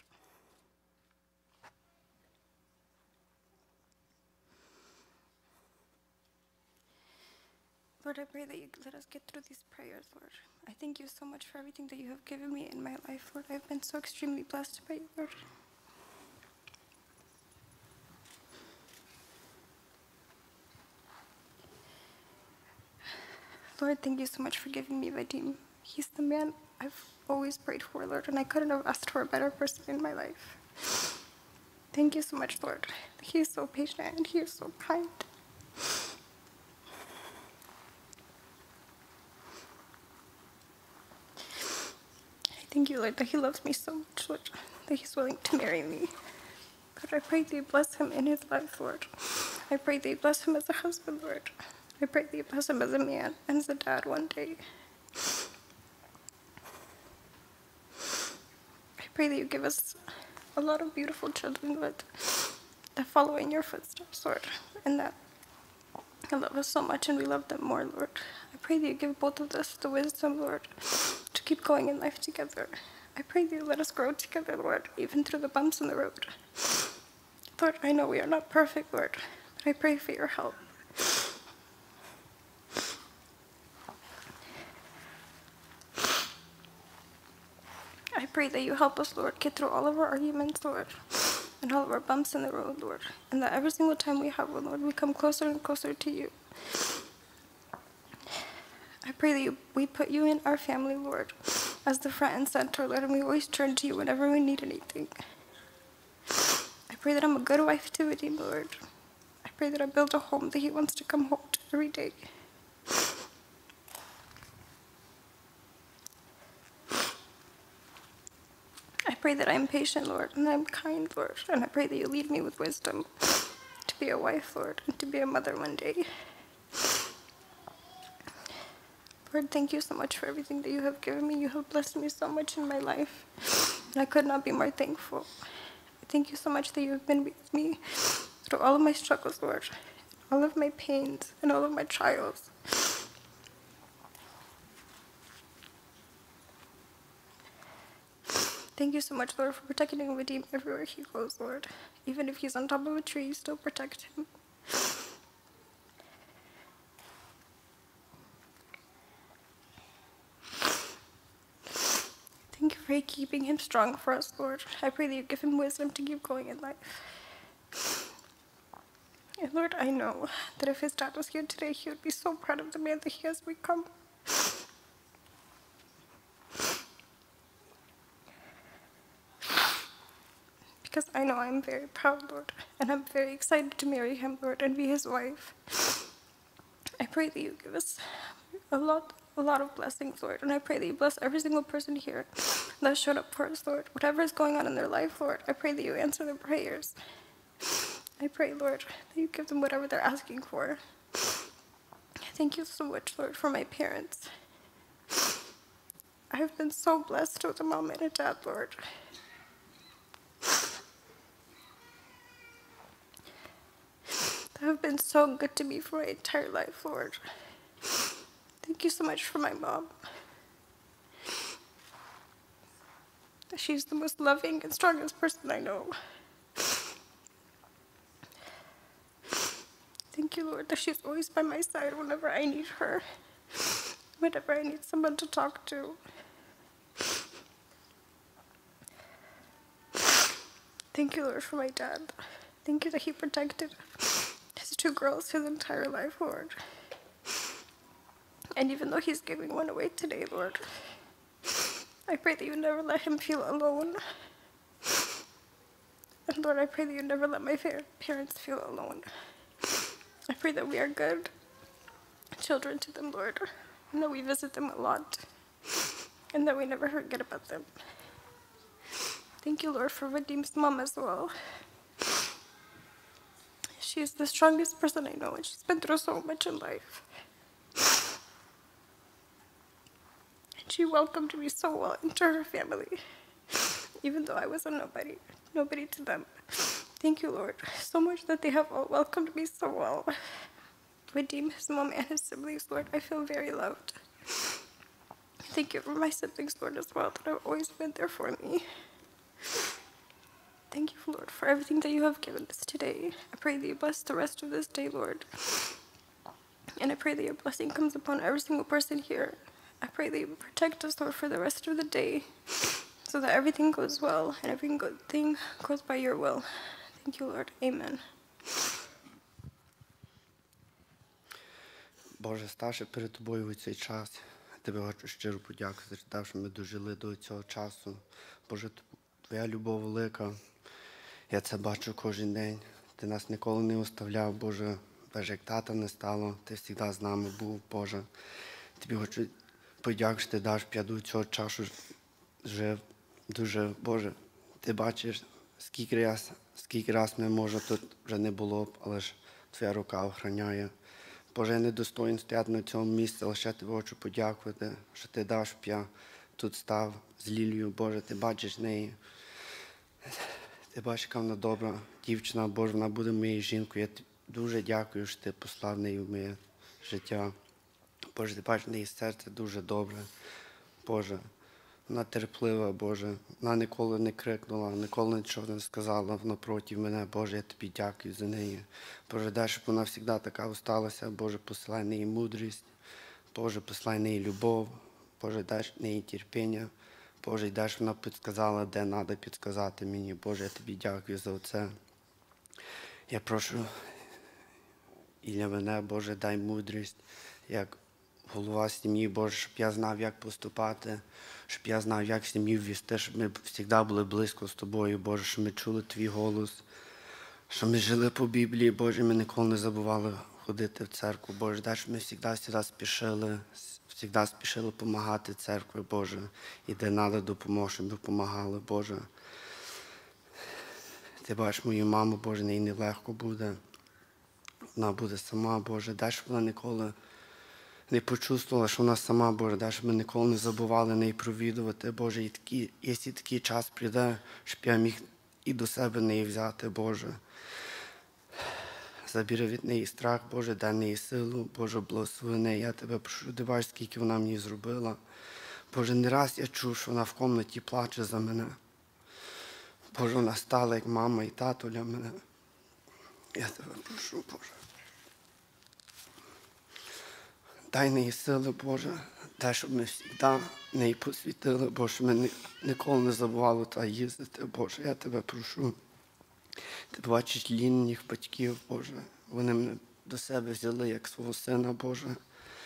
Lord, I pray that you let us get through these prayers, Lord. I thank you so much for everything that you have given me in my life, Lord. I've been so extremely blessed by you, Lord. Lord, thank you so much for giving me Vadim. He's the man I've always prayed for, Lord, and I couldn't have asked for a better person in my life. Thank you so much, Lord. He is so patient and he is so kind. I thank you, Lord, that he loves me so much, Lord, that he's willing to marry me. Lord, I pray that you bless him in his life, Lord. I pray that you bless him as a husband, Lord. I pray that you bless him as a man and as a dad one day. I pray that you give us a lot of beautiful children, Lord, that follow in your footsteps, Lord, and that you love us so much and we love them more, Lord. I pray that you give both of us the wisdom, Lord, to keep going in life together. I pray that you let us grow together, Lord, even through the bumps in the road. Lord, I know we are not perfect, Lord, but I pray for your help. I pray that you help us, Lord, get through all of our arguments, Lord, and all of our bumps in the road, Lord, and that every single time we have one, Lord, we come closer and closer to you. I pray that we put you in our family, Lord, as the front and center, Lord, and we always turn to you whenever we need anything. I pray that I'm a good wife to Vadim, Lord. I pray that I build a home that he wants to come home to every day. I pray that I'm patient, Lord, and I'm kind, Lord, and I pray that you lead me with wisdom to be a wife, Lord, and to be a mother one day. Lord, thank you so much for everything that you have given me. You have blessed me so much in my life. And I could not be more thankful. Thank you so much that you have been with me through all of my struggles, Lord, all of my pains and all of my trials. Thank you so much, Lord, for protecting Vadim everywhere he goes, Lord. Even if he's on top of a tree, you still protect him. Thank you for keeping him strong for us, Lord. I pray that you give him wisdom to keep going in life. And Lord, I know that if his dad was here today, he would be so proud of the man that he has become. Because I know I'm very proud, Lord, and I'm very excited to marry him, Lord, and be his wife. I pray that you give us a lot of blessings, Lord, and I pray that you bless every single person here that showed up for us, Lord. Whatever is going on in their life, Lord, I pray that you answer their prayers. I pray, Lord, that you give them whatever they're asking for. Thank you so much, Lord, for my parents. I have been so blessed with a mom and a dad, Lord. They have been so good to me for my entire life, Lord. Thank you so much for my mom. She's the most loving and strongest person I know. Thank you, Lord, that she's always by my side whenever I need her, whenever I need someone to talk to. Thank you, Lord, for my dad. Thank you that he protected his 2 girls his entire life, Lord. And even though he's giving one away today, Lord, I pray that you never let him feel alone. And Lord, I pray that you never let my parents feel alone. I pray that we are good children to them, Lord, and that we visit them a lot, and that we never forget about them. Thank you, Lord, for Vadim's mom as well. She is the strongest person I know, and she's been through so much in life. And she welcomed me so well into her family, even though I was a nobody to them. Thank you, Lord, so much that they have all welcomed me so well. Vadim, his mom, and his siblings, Lord, I feel very loved. Thank you for my siblings, Lord, as well, that have always been there for me. Thank you, Lord, for everything that you have given us today. I pray that you bless the rest of this day, Lord. And I pray that your blessing comes upon every single person here. I pray that you protect us, Lord, for the rest of the day, so that everything goes well and every good thing goes by your will. Thank you, Lord. Amen. Боже, ставши перед Тобою у цей час, Тебе хочу щиро подякувати за те, що ми дожили до цього часу. Боже, Твоя любов велика. Я це бачу кожен день. Ти нас ніколи не оставляв, Боже. Навіть як тата не стало, Ти завжди з нами був, Боже. Тобі хочу подякувати, що Ти даш п'яду цього часу жив. Дуже, Боже, Ти бачиш, скільки раз ми, може, тут вже не було б, але ж Твоя рука охороняє. Боже, я недостоїн стояти на цьому місці, але ще Тобі хочу подякувати, що Ти даш, щоб я тут став з Лілією. Боже, Ти бачиш неї. Ти бачиш, яка вона добра дівчина, Боже, вона буде моєю жінкою. Я дуже дякую, що Ти послав неї в моє життя. Боже, Ти бачиш, в неї серце дуже добре. Боже, вона терплива, Боже. Вона ніколи не крикнула, ніколи нічого не сказала напроти мене. Боже, я Тобі дякую за неї. Боже, дай, щоб вона завжди така осталася. Боже, посилай неї мудрість. Боже, посилай неї любов. Боже, дай неї терпіння. Боже, дай, щоб вона підказала, де треба підказати мені. Боже, я Тобі дякую за це. Я прошу і для мене, Боже, дай мудрість, як голова сім'ї, Боже, щоб я знав, як поступати, щоб я знав, як сім'ю вести, щоб ми завжди були близько з Тобою, Боже, щоб ми чули Твій голос, щоб ми жили по Біблії, Боже, ми ніколи не забували ходити в церкву, Боже, дай, щоб ми завжди спішили допомагати церкві, Боже, і де треба допомогти, щоб ми допомагали, Боже. Ти бачиш мою маму, Боже, їй нелегко буде. Вона буде сама, Боже. Дай, щоб вона ніколи не почувствувала, що вона сама, Боже, дай, щоб ми ніколи не забували неї провідувати, Боже, якщо такий час прийде, щоб я міг і до себе неї взяти, Боже. Забери від неї страх, Боже, дай неї силу, Боже, благослови неї. Я тебе прошу, ти бачиш, скільки вона мені зробила. Боже, не раз я чув, що вона в кімнаті плаче за мене. Боже, вона стала, як мама і тато для мене. Я тебе прошу, Боже. Дай неї сили, Боже, дай, щоб ми завжди неї посвятили, Боже, щоб ми ніколи не забували та їздити, Боже. Я тебе прошу. Ти бачиш лінних батьків, Боже. Вони мене до себе взяли, як свого сина, Боже.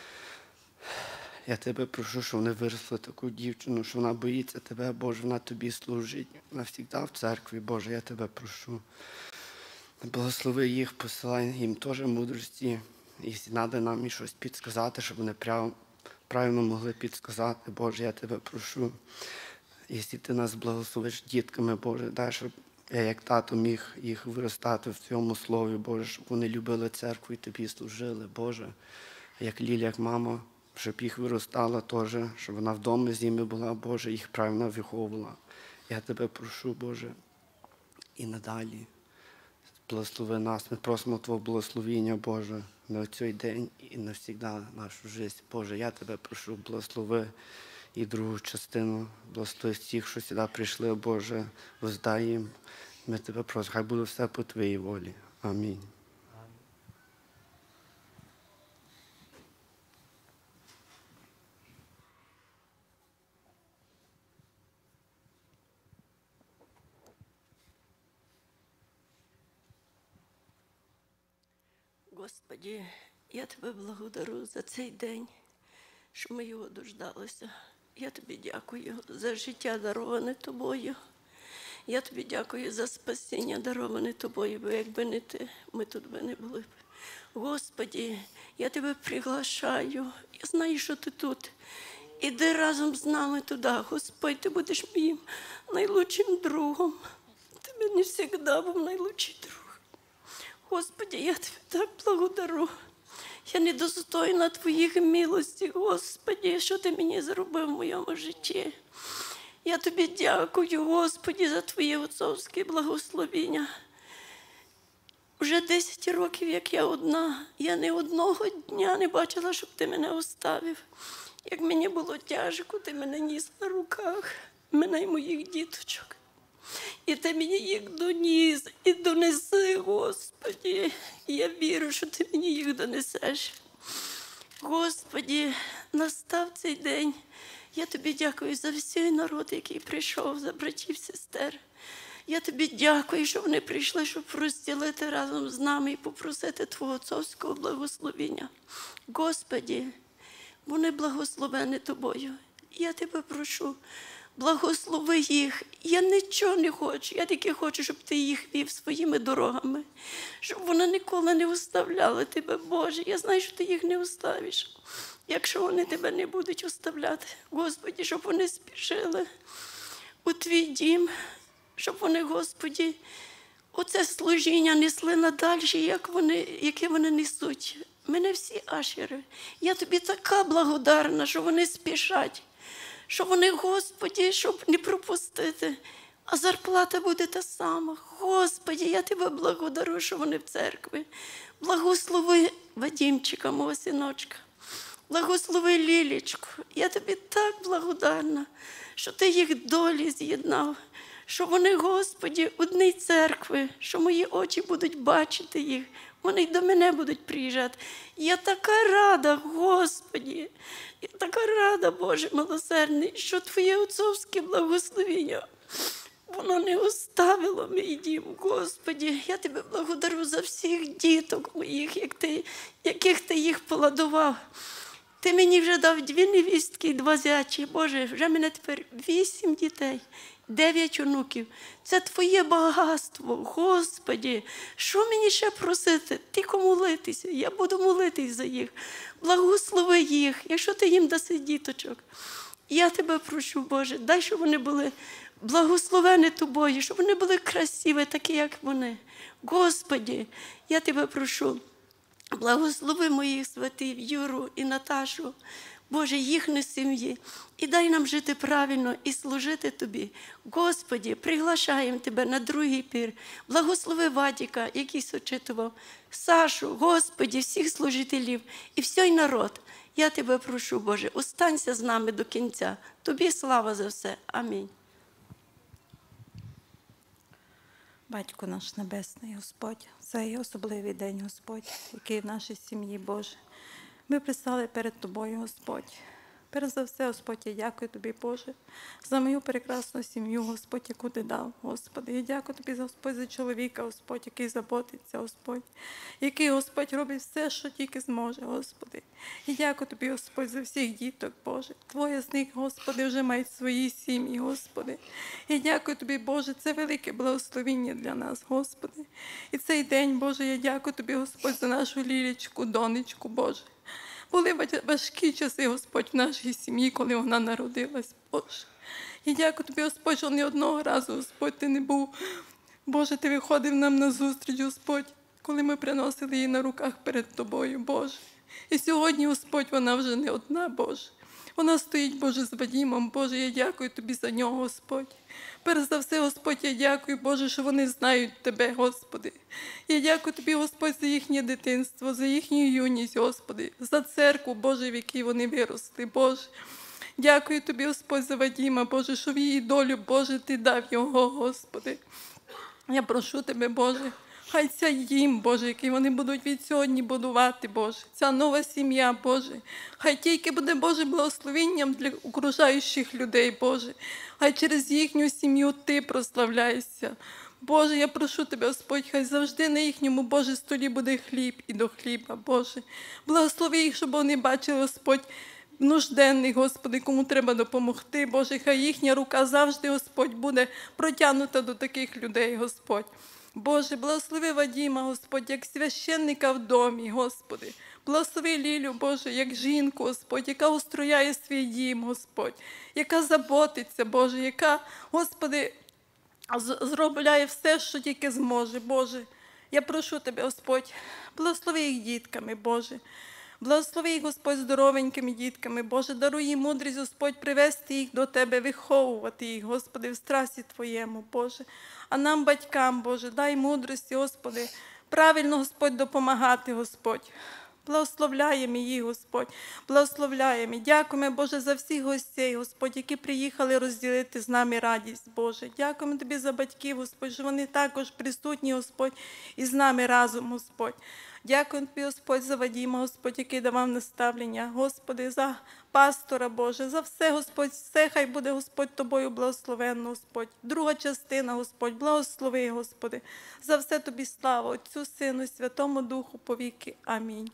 Я тебе прошу, щоб вони виросли таку дівчину, що вона боїться тебе, Боже, вона тобі служить. Вона завжди в церкві, Боже, я тебе прошу. Благослови їх, посилай їм теж мудрості. Якщо треба нам і щось підсказати, щоб вони правильно могли підсказати, Боже, я тебе прошу. Якщо ти нас благословиш дітками, Боже, дай, щоб я як тато міг їх виростати в цьому слові, Боже, щоб вони любили церкву і тобі служили, Боже. Як Ліля, як мама, щоб їх виростала теж, щоб вона вдома з ними була, Боже, їх правильно виховувала. Я тебе прошу, Боже, і надалі. Благослови нас. Ми просимо Твого благословіння, Боже, на цей день і навсігда нашу життя. Боже, я тебе прошу, благослови і другу частину. Благослови всіх, що сюди прийшли, Боже, воздай їм. Ми тебе просимо, хай буде все по Твоїй волі. Амінь. Господи, я Тебе благодарю за цей день, що ми його дождалися. Я Тобі дякую за життя, дароване Тобою. Я Тобі дякую за спасіння, дароване Тобою, бо якби не Ти, ми тут би не були б. Господи, я Тебе приглашаю. Я знаю, що Ти тут. Іди разом з нами туди. Господь, Ти будеш моїм найлучшим другом. Ти мені завжди був найлучший друг. Господи, я Тебе так благодарю. Я недостойна Твоїх милостей, Господи, що Ти мені зробив в моєму житті. Я Тобі дякую, Господи, за Твоє отцовське благословіння. Уже 10 років, як я одна, я ні одного дня не бачила, щоб Ти мене оставив. Як мені було тяжко, Ти мене ніс на руках, мене і моїх діточок. І Ти мені їх доніс і донеси, Господи. І я вірю, що Ти мені їх донесеш. Господи, настав цей день. Я Тобі дякую за всій народ, який прийшов, за братів, сестер. Я Тобі дякую, що вони прийшли, щоб розділити разом з нами і попросити Твого отцовського благословення. Господи, вони благословені Тобою. Я Тебе прошу, благослови їх. Я нічого не хочу. Я тільки хочу, щоб Ти їх вів своїми дорогами. Щоб вони ніколи не оставляли Тебе, Боже. Я знаю, що Ти їх не оставиш, якщо вони Тебе не будуть оставляти. Господи, щоб вони спішили у Твій дім. Щоб вони, Господи, оце служіння несли надалі, яке вони несуть. Мене всі ашери. Я Тобі така благодарна, що вони спішать. Що вони, Господи, щоб не пропустити. А зарплата буде та сама. Господи, я Тебе благодарю, що вони в церкві. Благослови Вадимчика, мого синочка. Благослови Лілічку. Я Тобі так благодарна, що Ти їх долі з'єднав. Що вони, Господи, одній церкви, що мої очі будуть бачити їх, вони й до мене будуть приїжджати. Я така рада, Господи, я така рада, Боже милосердний, що Твоє отцовське благословення, воно не оставило мій дім, Господи. Я Тебе благодарю за всіх діток моїх, яких Ти їх поладував. Ти мені вже дав 2 невістки і 2 зятя. Боже, вже мене тепер 8 дітей. 9 онуків. Це Твоє багатство, Господи. Що мені ще просити? Тільки молитися. Я буду молитись за їх. Благослови їх, якщо Ти їм даси діточок. Я Тебе прошу, Боже, дай, щоб вони були благословені Тобою, щоб вони були красиві, такі, як вони. Господи, я Тебе прошу, Благослови моїх сватів Юру і Наташу, Боже, їхні сім'ї. І дай нам жити правильно і служити Тобі. Господі, приглашаємо Тебе на другий пір. Благослови Вадіка, який сочитував, Сашу, Господі, всіх служителів і всій народ. Я Тебе прошу, Боже, останься з нами до кінця. Тобі слава за все. Амінь. Батько наш Небесний, Господь, це є особливий день, Господь, який в нашій сім'ї, Боже. Ми пристали перед Тобою, Господь. Перш за все, Господь, я дякую Тобі, Боже, за мою прекрасну сім'ю, Господь, яку Ти дав, Господи. Я дякую Тобі, Господь, за чоловіка, Господь, який заботиться, Господь, який, Господь, робить все, що тільки зможе, Господи. І дякую Тобі, Господь, за всіх діток, Боже. Твоє з них, Господи, вже мають свої сім'ї, Господи. І дякую Тобі, Боже, це велике благословіння для нас, Господи. І цей день, Боже, я дякую Тобі, Господь, за нашу Лілечку, донечку, Боже. Були важкі часи, Господь, в нашій сім'ї, коли вона народилась, Боже. І дякую Тобі, Господь, що ні одного разу, Господь, Ти не був. Боже, Ти виходив нам на зустріч, Господь, коли ми приносили її на руках перед Тобою, Боже. І сьогодні, Господь, вона вже не одна, Боже. Вона стоїть, Боже, з Вадімом, Боже, я дякую Тобі за нього, Господь. Перш за все, Господь, я дякую, Боже, що вони знають Тебе, Господи. Я дякую Тобі, Господь, за їхнє дитинство, за їхню юність, Господи, за церкву, Боже, в якій вони виросли, Боже. Дякую Тобі, Господь, за Вадіма, Боже, що в її долю, Боже, Ти дав його, Господи. Я прошу Тебе, Боже, хай ця їм, Боже, який вони будуть від сьогодні будувати, Боже, ця нова сім'я, Боже, хай тільки буде, Боже, благословенням для окружаючих людей, Боже, хай через їхню сім'ю Ти прославляєшся. Боже, я прошу Тебе, Господь, хай завжди на їхньому, Боже, столі буде хліб і до хліба, Боже. Благослови їх, щоб вони бачили, Господь, нужденних, Господи, кому треба допомогти, Боже, хай їхня рука завжди, Господь, буде протягнута до таких людей, Господь. Боже, благослови Вадіма, Господь, як священника в домі, Господи. Благослови Лілю, Боже, як жінку, Господь, яка устрояє свій дім, Господь, яка заботиться, Боже, яка, Господи, зробляє все, що тільки зможе, Боже. Я прошу Тебе, Господь, благослови їх дітками, Боже. Благослови їх, Господь, здоровенькими дітками, Боже, даруй їм мудрість, Господь, привести їх до Тебе, виховувати їх, Господи, в страсі Твоєму, Боже. А нам, батькам, Боже, дай мудрості, Господи, правильно, Господь, допомагати, Господь. Благословляємо їх, Господь, благословляємо. Дякуємо, Боже, за всіх гостей, Господь, які приїхали розділити з нами радість, Боже. Дякуємо Тобі за батьків, Господь, що вони також присутні, Господь, і з нами разом, Господь. Дякую Тобі, Господь, за Вадіма, Господь, який давав наставлення, Господи, за пастора, Боже, за все, Господь, все хай буде, Господь, Тобою благословенно, Господь. Друга частина, Господь, благослови, Господи, за все Тобі слава, Отцю, Сину, і Святому Духу, повіки. Амінь.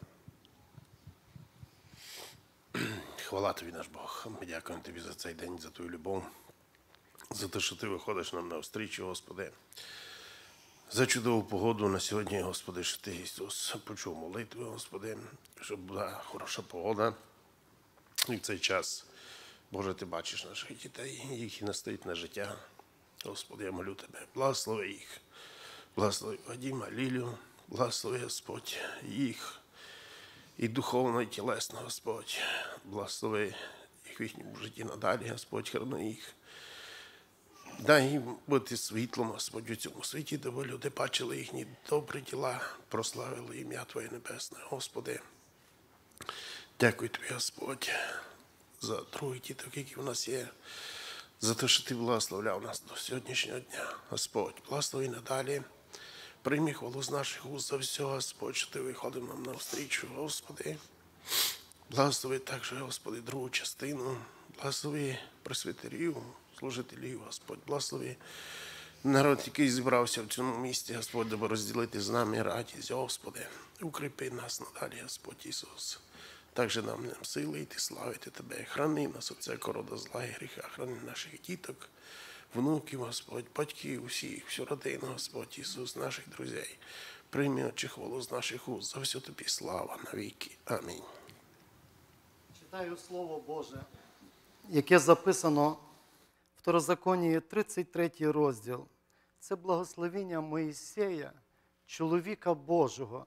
Хвала Тобі, наш Бог. Ми дякуємо Тобі за цей день, за Твою любов, за те, що Ти виходиш нам навстрічу, Господи. За чудову погоду на сьогодні, Господи, що Ти, Ісус, почув молитви, Господи, щоб була хороша погода. І в цей час, Боже, Ти бачиш наших дітей, їх і настоїть на життя. Господи, я молю Тебе, благослови їх, благослови Вадіма, Лілю, благослови, Господь, їх і духовно, і тілесно, Господь, благослови їх в їхньому житті надалі, Господь, храни їх. Дай їм бути світлом, Господь, у цьому світі, де люди бачили їхні добрі діла, прославили ім'я Твоє Небесне, Господи. Дякую Тобі, Господь, за другий діток, які в нас є, за те, що Ти благословляв нас до сьогоднішнього дня, Господь. Благослови надалі, прийми хвалу з наших уст за все, Господь, що Ти виходив нам навстрічу, Господи. Благослови також, Господи, другу частину, благослови пресвітерів, служителів, Господь, благослови народ, який зібрався в цьому місці, Господь, аби розділити з нами радість, Господи. Укріпи нас надалі, Господь Ісус. Також нам сили йти славити Тебе. Храни нас від всякого роду зла і гріха, храни наших діток, внуків, Господь, батьків, усіх, всю родину, Господь Ісус, наших друзей. Прийми, Отче, хвалу з наших уст, за всю Тобі слава навіки. Амінь. Читаю Слово Боже, яке записано в Второзаконії 33 розділ. Це благословення Моїсея, чоловіка Божого,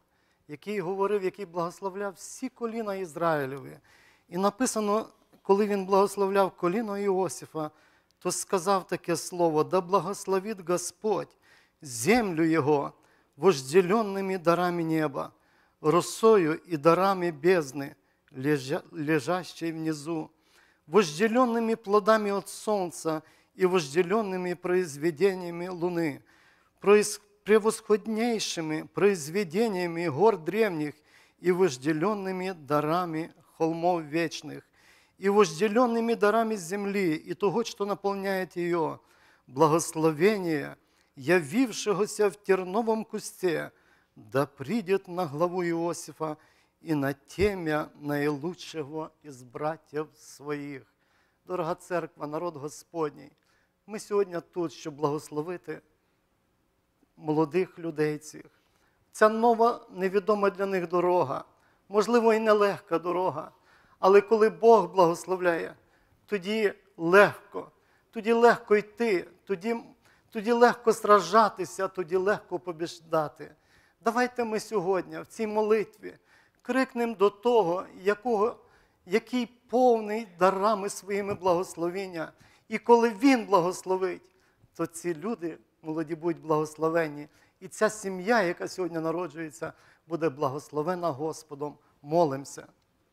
який говорив, який благословляв всі коліна Ізраїлеві. І написано, коли він благословляв коліно Іосифа, то сказав таке слово: «Да благословит Господь землю Его вожделенными дарами неба, росою и дарами бездны, лежащей внизу, вожделенными плодами от солнца и вожделенными произведениями луны, превосходнейшими произведениями гор древних и вожделенными дарами холмов вечных, и вожделенными дарами земли и того, что наполняет ее, благословение, явившегося в терновом кусте, да придет на главу Иосифа и на темя наилучшего из братьев своїх». Дорога церква, народ Господній, ми сьогодні тут, щоб благословити молодих людей цих. Ця нова, невідома для них дорога, можливо, і нелегка дорога, але коли Бог благословляє, тоді легко йти, тоді легко сражатися, тоді легко побіждати. Давайте ми сьогодні в цій молитві крикнемо до того, який повний дарами своїми благословіння. І коли Він благословить, то ці люди молоді будуть благословені. І ця сім'я, яка сьогодні народжується, буде благословена Господом. Молимося.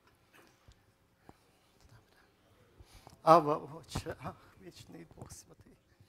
Ава, Отче, ах, вічний Бог святий.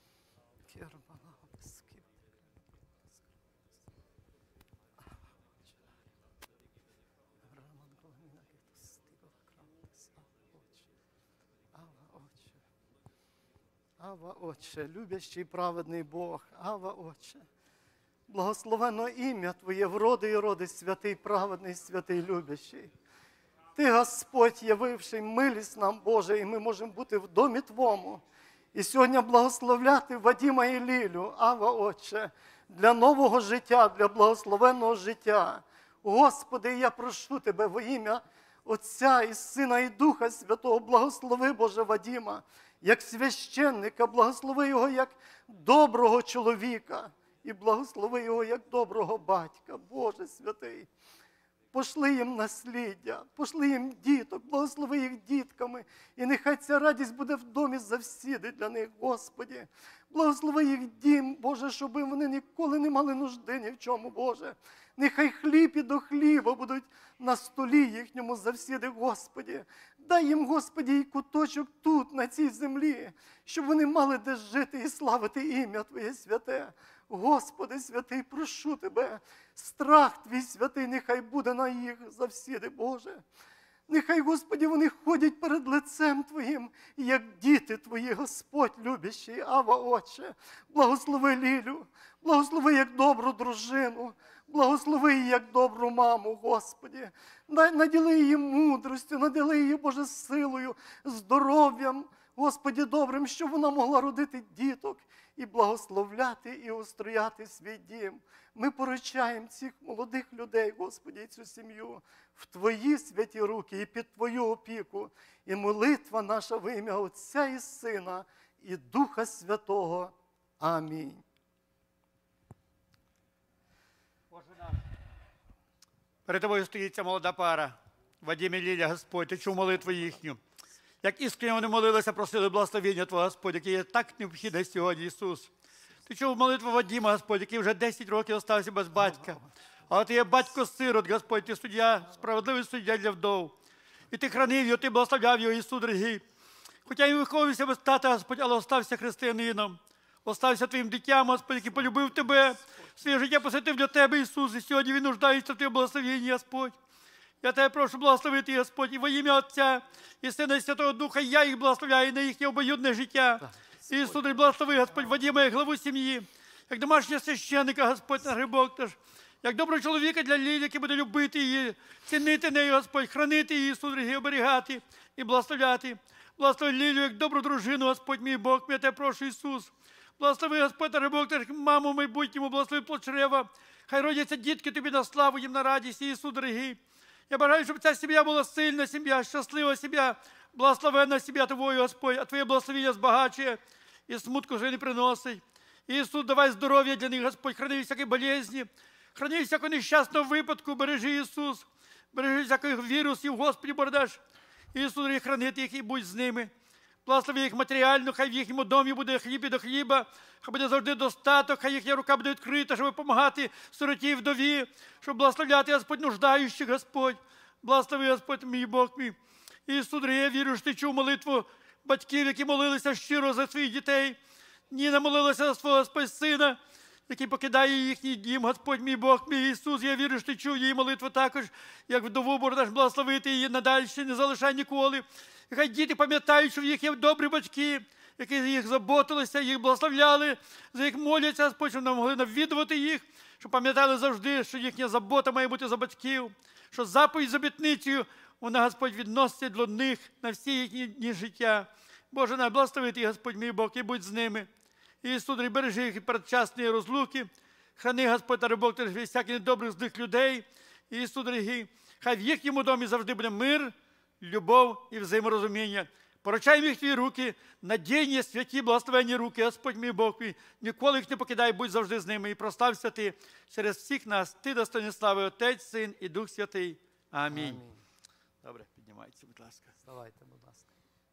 Ава, Отче, любящий і праведний Бог, Ава, Отче, благословенно ім'я Твоє в роди і роди, святий, праведний, святий, любящий. Ти, Господь, явивший милість нам, Боже, і ми можемо бути в домі Твому. І сьогодні благословляти Вадима і Лілю, Ава, Отче, для нового життя, для благословенного життя. Господи, я прошу Тебе во ім'я Отця і Сина і Духа Святого, благослови, Боже, Вадима, як священника, благослови його як доброго чоловіка і благослови його як доброго батька, Боже святий. Пошли їм насліддя, пошли їм діток, благослови їх дітками, і нехай ця радість буде в домі завсіди для них, Господі. Благослови їх дім, Боже, щоб вони ніколи не мали нужди ні в чому, Боже. Нехай хліб і до хліба будуть на столі їхньому завсіди, Господі. Дай їм, Господі, і куточок тут, на цій землі, щоб вони мали де жити і славити ім'я Твоє святе. Господи святий, прошу Тебе, страх Твій святий нехай буде на їх завсіди, Боже. Нехай, Господі, вони ходять перед лицем Твоїм, як діти Твої, Господь любящий, Ава, Отче. Благослови Лілю, благослови як добру дружину, благослови її як добру маму, Господі. Наділи її мудростю, наділи її, Боже, силою, здоров'ям, Господі, добрим, щоб вона могла родити діток і благословляти, і устрояти свій дім. Ми поручаємо цих молодих людей, Господі, і цю сім'ю в Твої святі руки і під Твою опіку. І молитва наша в ім'я Отця і Сина, і Духа Святого. Амінь. Боже наш, перед Тобою стоїть ця молода пара, Вадим і Ліля, Господь, Ти чув молитву їхню. Як іскренне вони молилися, просили благословення Твого, Господь, яке є так необхідне сьогодні, Ісус. Ти чув молитву Вадима, Господь, який вже 10 років остався без батька. Але Ти є батько-сирот, Господь, Ти суддя, справедливий суддя для вдов. І Ти хранив його, Ти благословляв його, Ісус, дорогий. Хоча він виховувався без тата, Господь, але остався християнином. Остався Твоїм дитям, Господь, який полюбив Тебе, своє життя посвятив для Тебе, Ісус, і сьогодні він нуждається в Твоєму благословенні, Господь. Я Тебе прошу благословити, Господь, і во ім'я Отця, і Сина, і Святого Духа, я їх благословляю на їхнє обоюдне життя. І, Сударь, благослови, Господь, Вадима, як главу сім'ї, як домашнього священника, Господь, на грибок теж, як доброго чоловіка для Лілі, який буде любити її, цінити нею, Господь, хранити її, Сударь, оберігати і благословляти. Благослови Лілю, як добру дружину, Господь, мій Бог, я Тебе прошу, Ісус. Благослови, Господь, на грибок теж, маму майбутньому, благослови плод чрева. Хай родяться дітки Тобі на славу, їм на радість, Ісус, дорогий. Я бажаю, щоб ця сім'я була сильна сім'я, щаслива сім'я, благословенна сім'я Твою, Господь, а Твоє благословення збагачує і смутку вже не приносить. Ісус, давай здоров'я для них, Господь, храни всякі болезні, Храни всякого нещасного випадку, бережи, Ісус. Бережи всяких вірусів, Господи, Бordаш. Ісус, хранити їх і будь з ними. Благослови їх матеріально, хай в їхньому домі буде хліб і до хліба, хай буде завжди достаток, хай їхня рука буде відкрита, щоб допомагати сироті і вдові, щоб благословляти, Господь, нуждаючих, Господь. Благослови, Господь, мій Бог мій. Ісус, я вірю, що ти чув молитву батьків, які молилися щиро за своїх дітей. Ніна молилася за свого Господь, сина, який покидає їхній дім, Господь, мій Бог, мій Ісус. Я вірю, що ти чув її молитву також, як вдову Бordаш, благословити її надалі, не залишай ніколи. І хай діти пам'ятають, що в їх є добрі батьки, які за їх заботилися, їх благословляли, за їх моляться, Господь, щоб нам могли навідувати їх, щоб пам'ятали завжди, що їхня забота має бути за батьків, що заповідь з обітницею, вона, Господь, відноситься до них на всі їхні дні життя. Боже, най благословити, Господь, мій Бог, і будь з ними. Ісус, бережи їх від передчасної розлуки. Храни, Господь, та Бог, від всяких недобрих злих людей. Ісус, дорогий, хай в їхньому домі завжди буде мир, любов і взаєморозуміння. Поручай їх твої руки, надійні, святі, благословенні руки, Господь мій Бог, ніколи їх не покидай, будь завжди з ними. І прослався ти через всіх нас, ти достойний слави, Отець, Син і Дух Святий. Амінь. Амінь. Добре, піднімайтеся, будь ласка. Вставайте, будь ласка.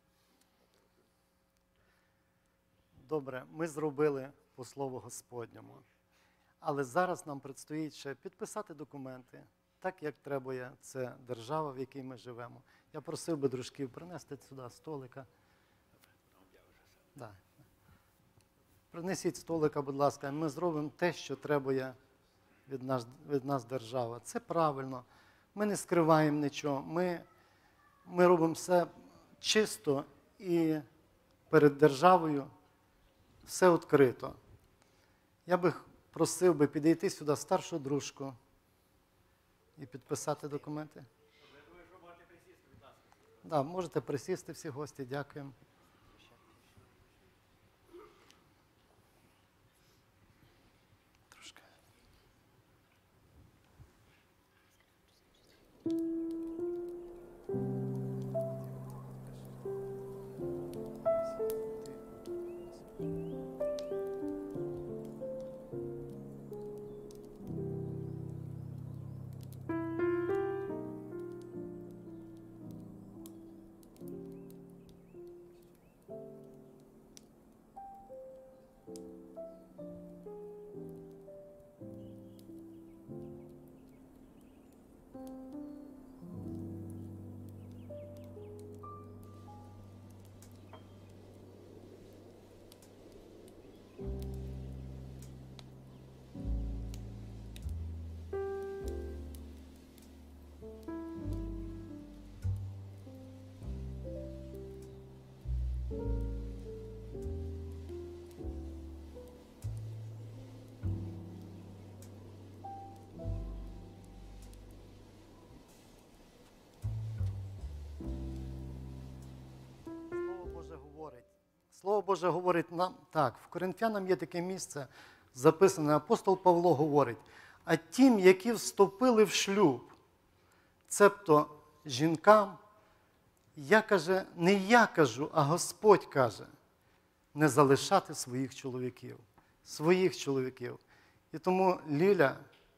Добре, ми зробили по Слову Господньому. Але зараз нам предстоїть ще підписати документи, так як требує це держава, в якій ми живемо. Я просив би дружків принести сюди столика. Да. Принесіть столика, будь ласка, і ми зробимо те, що требує від нас держава. Це правильно. Ми не скриваємо нічого. Ми робимо все чисто і перед державою все відкрито. Я би просив би підійти сюди старшу дружку і підписати документи. Да, можете присісти всі гості, дякуємо. Трошки. Слово Боже говорить нам так, в Коринфянам є таке місце, записане, апостол Павло говорить, а тим, які вступили в шлюб, цебто жінкам, не я кажу, а Господь каже, не залишати своїх чоловіків. Своїх чоловіків. І тому, Ліля,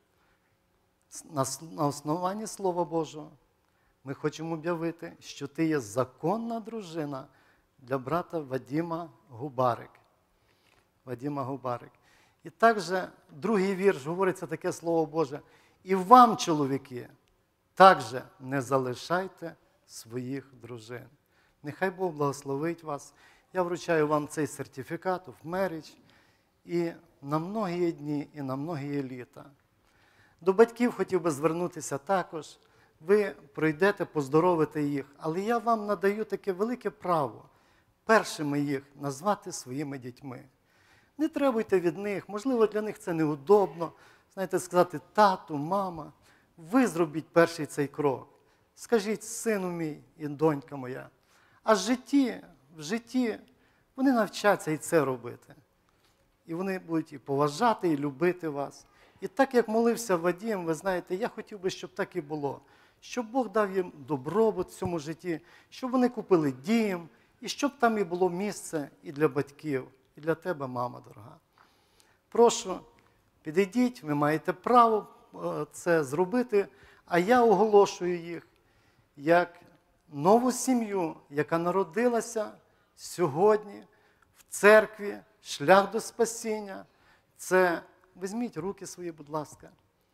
на основанні Слова Божого ми хочемо об'явити, що ти є законна дружина для брата Вадима Губарик. Вадима Губарик. І також другий вірш говориться таке Слово Боже. І вам, чоловіки, також не залишайте своїх дружин. Нехай Бог благословить вас. Я вручаю вам цей сертифікат в marriage і на многі дні, і на многі літа. До батьків хотів би звернутися також. Ви пройдете, поздоровите їх, але я вам надаю таке велике право першими їх назвати своїми дітьми. Не требуйте від них, можливо, для них це неудобно, знаєте, сказати тату, мама. Ви зробіть перший цей крок. Скажіть, сину мій і донька моя. А в житті вони навчаться і це робити. І вони будуть і поважати, і любити вас. І так, як молився Вадим, ви знаєте, я хотів би, щоб так і було. Щоб Бог дав їм добробут в цьому житті, щоб вони купили дім, і щоб там і було місце і для батьків, і для тебе, мама дорога. Прошу, підійдіть, ви маєте право це зробити, а я оголошую їх як нову сім'ю, яка народилася сьогодні в церкві, шлях до спасіння. Це, візьміть руки свої, будь ласка.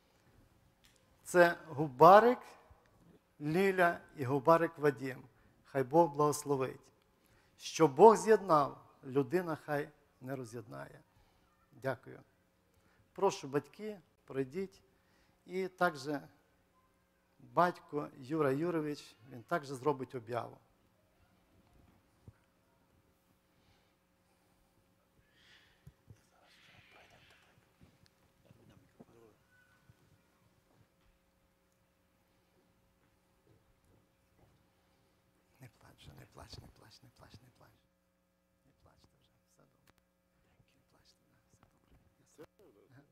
Це Губарик Ліля і Губарик Вадим. Хай Бог благословить. Що Бог з'єднав, людина хай не роз'єднає. Дякую. Прошу, батьки, пройдіть. І також батько Юра Юрович, він також зробить об'яву. Не плач, не плач, не плач, не плач, не плач. Не плачте вже, все добре. Не плачте, все добре. Дякую.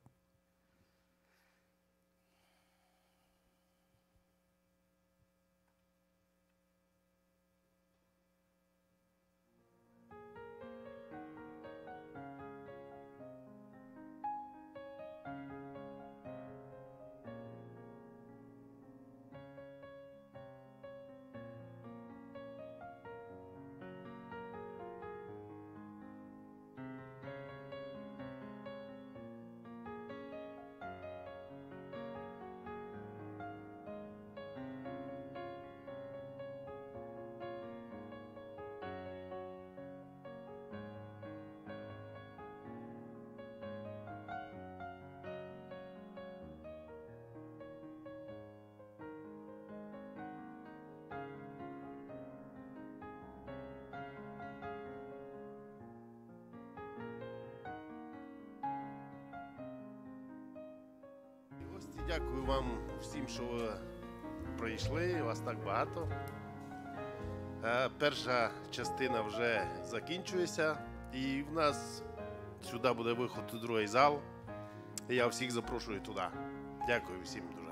Гості, дякую вам всім, що ви прийшли, вас так багато. Перша частина вже закінчується, і в нас сюди буде виход у другий зал. І я всіх запрошую туди. Дякую всім дуже.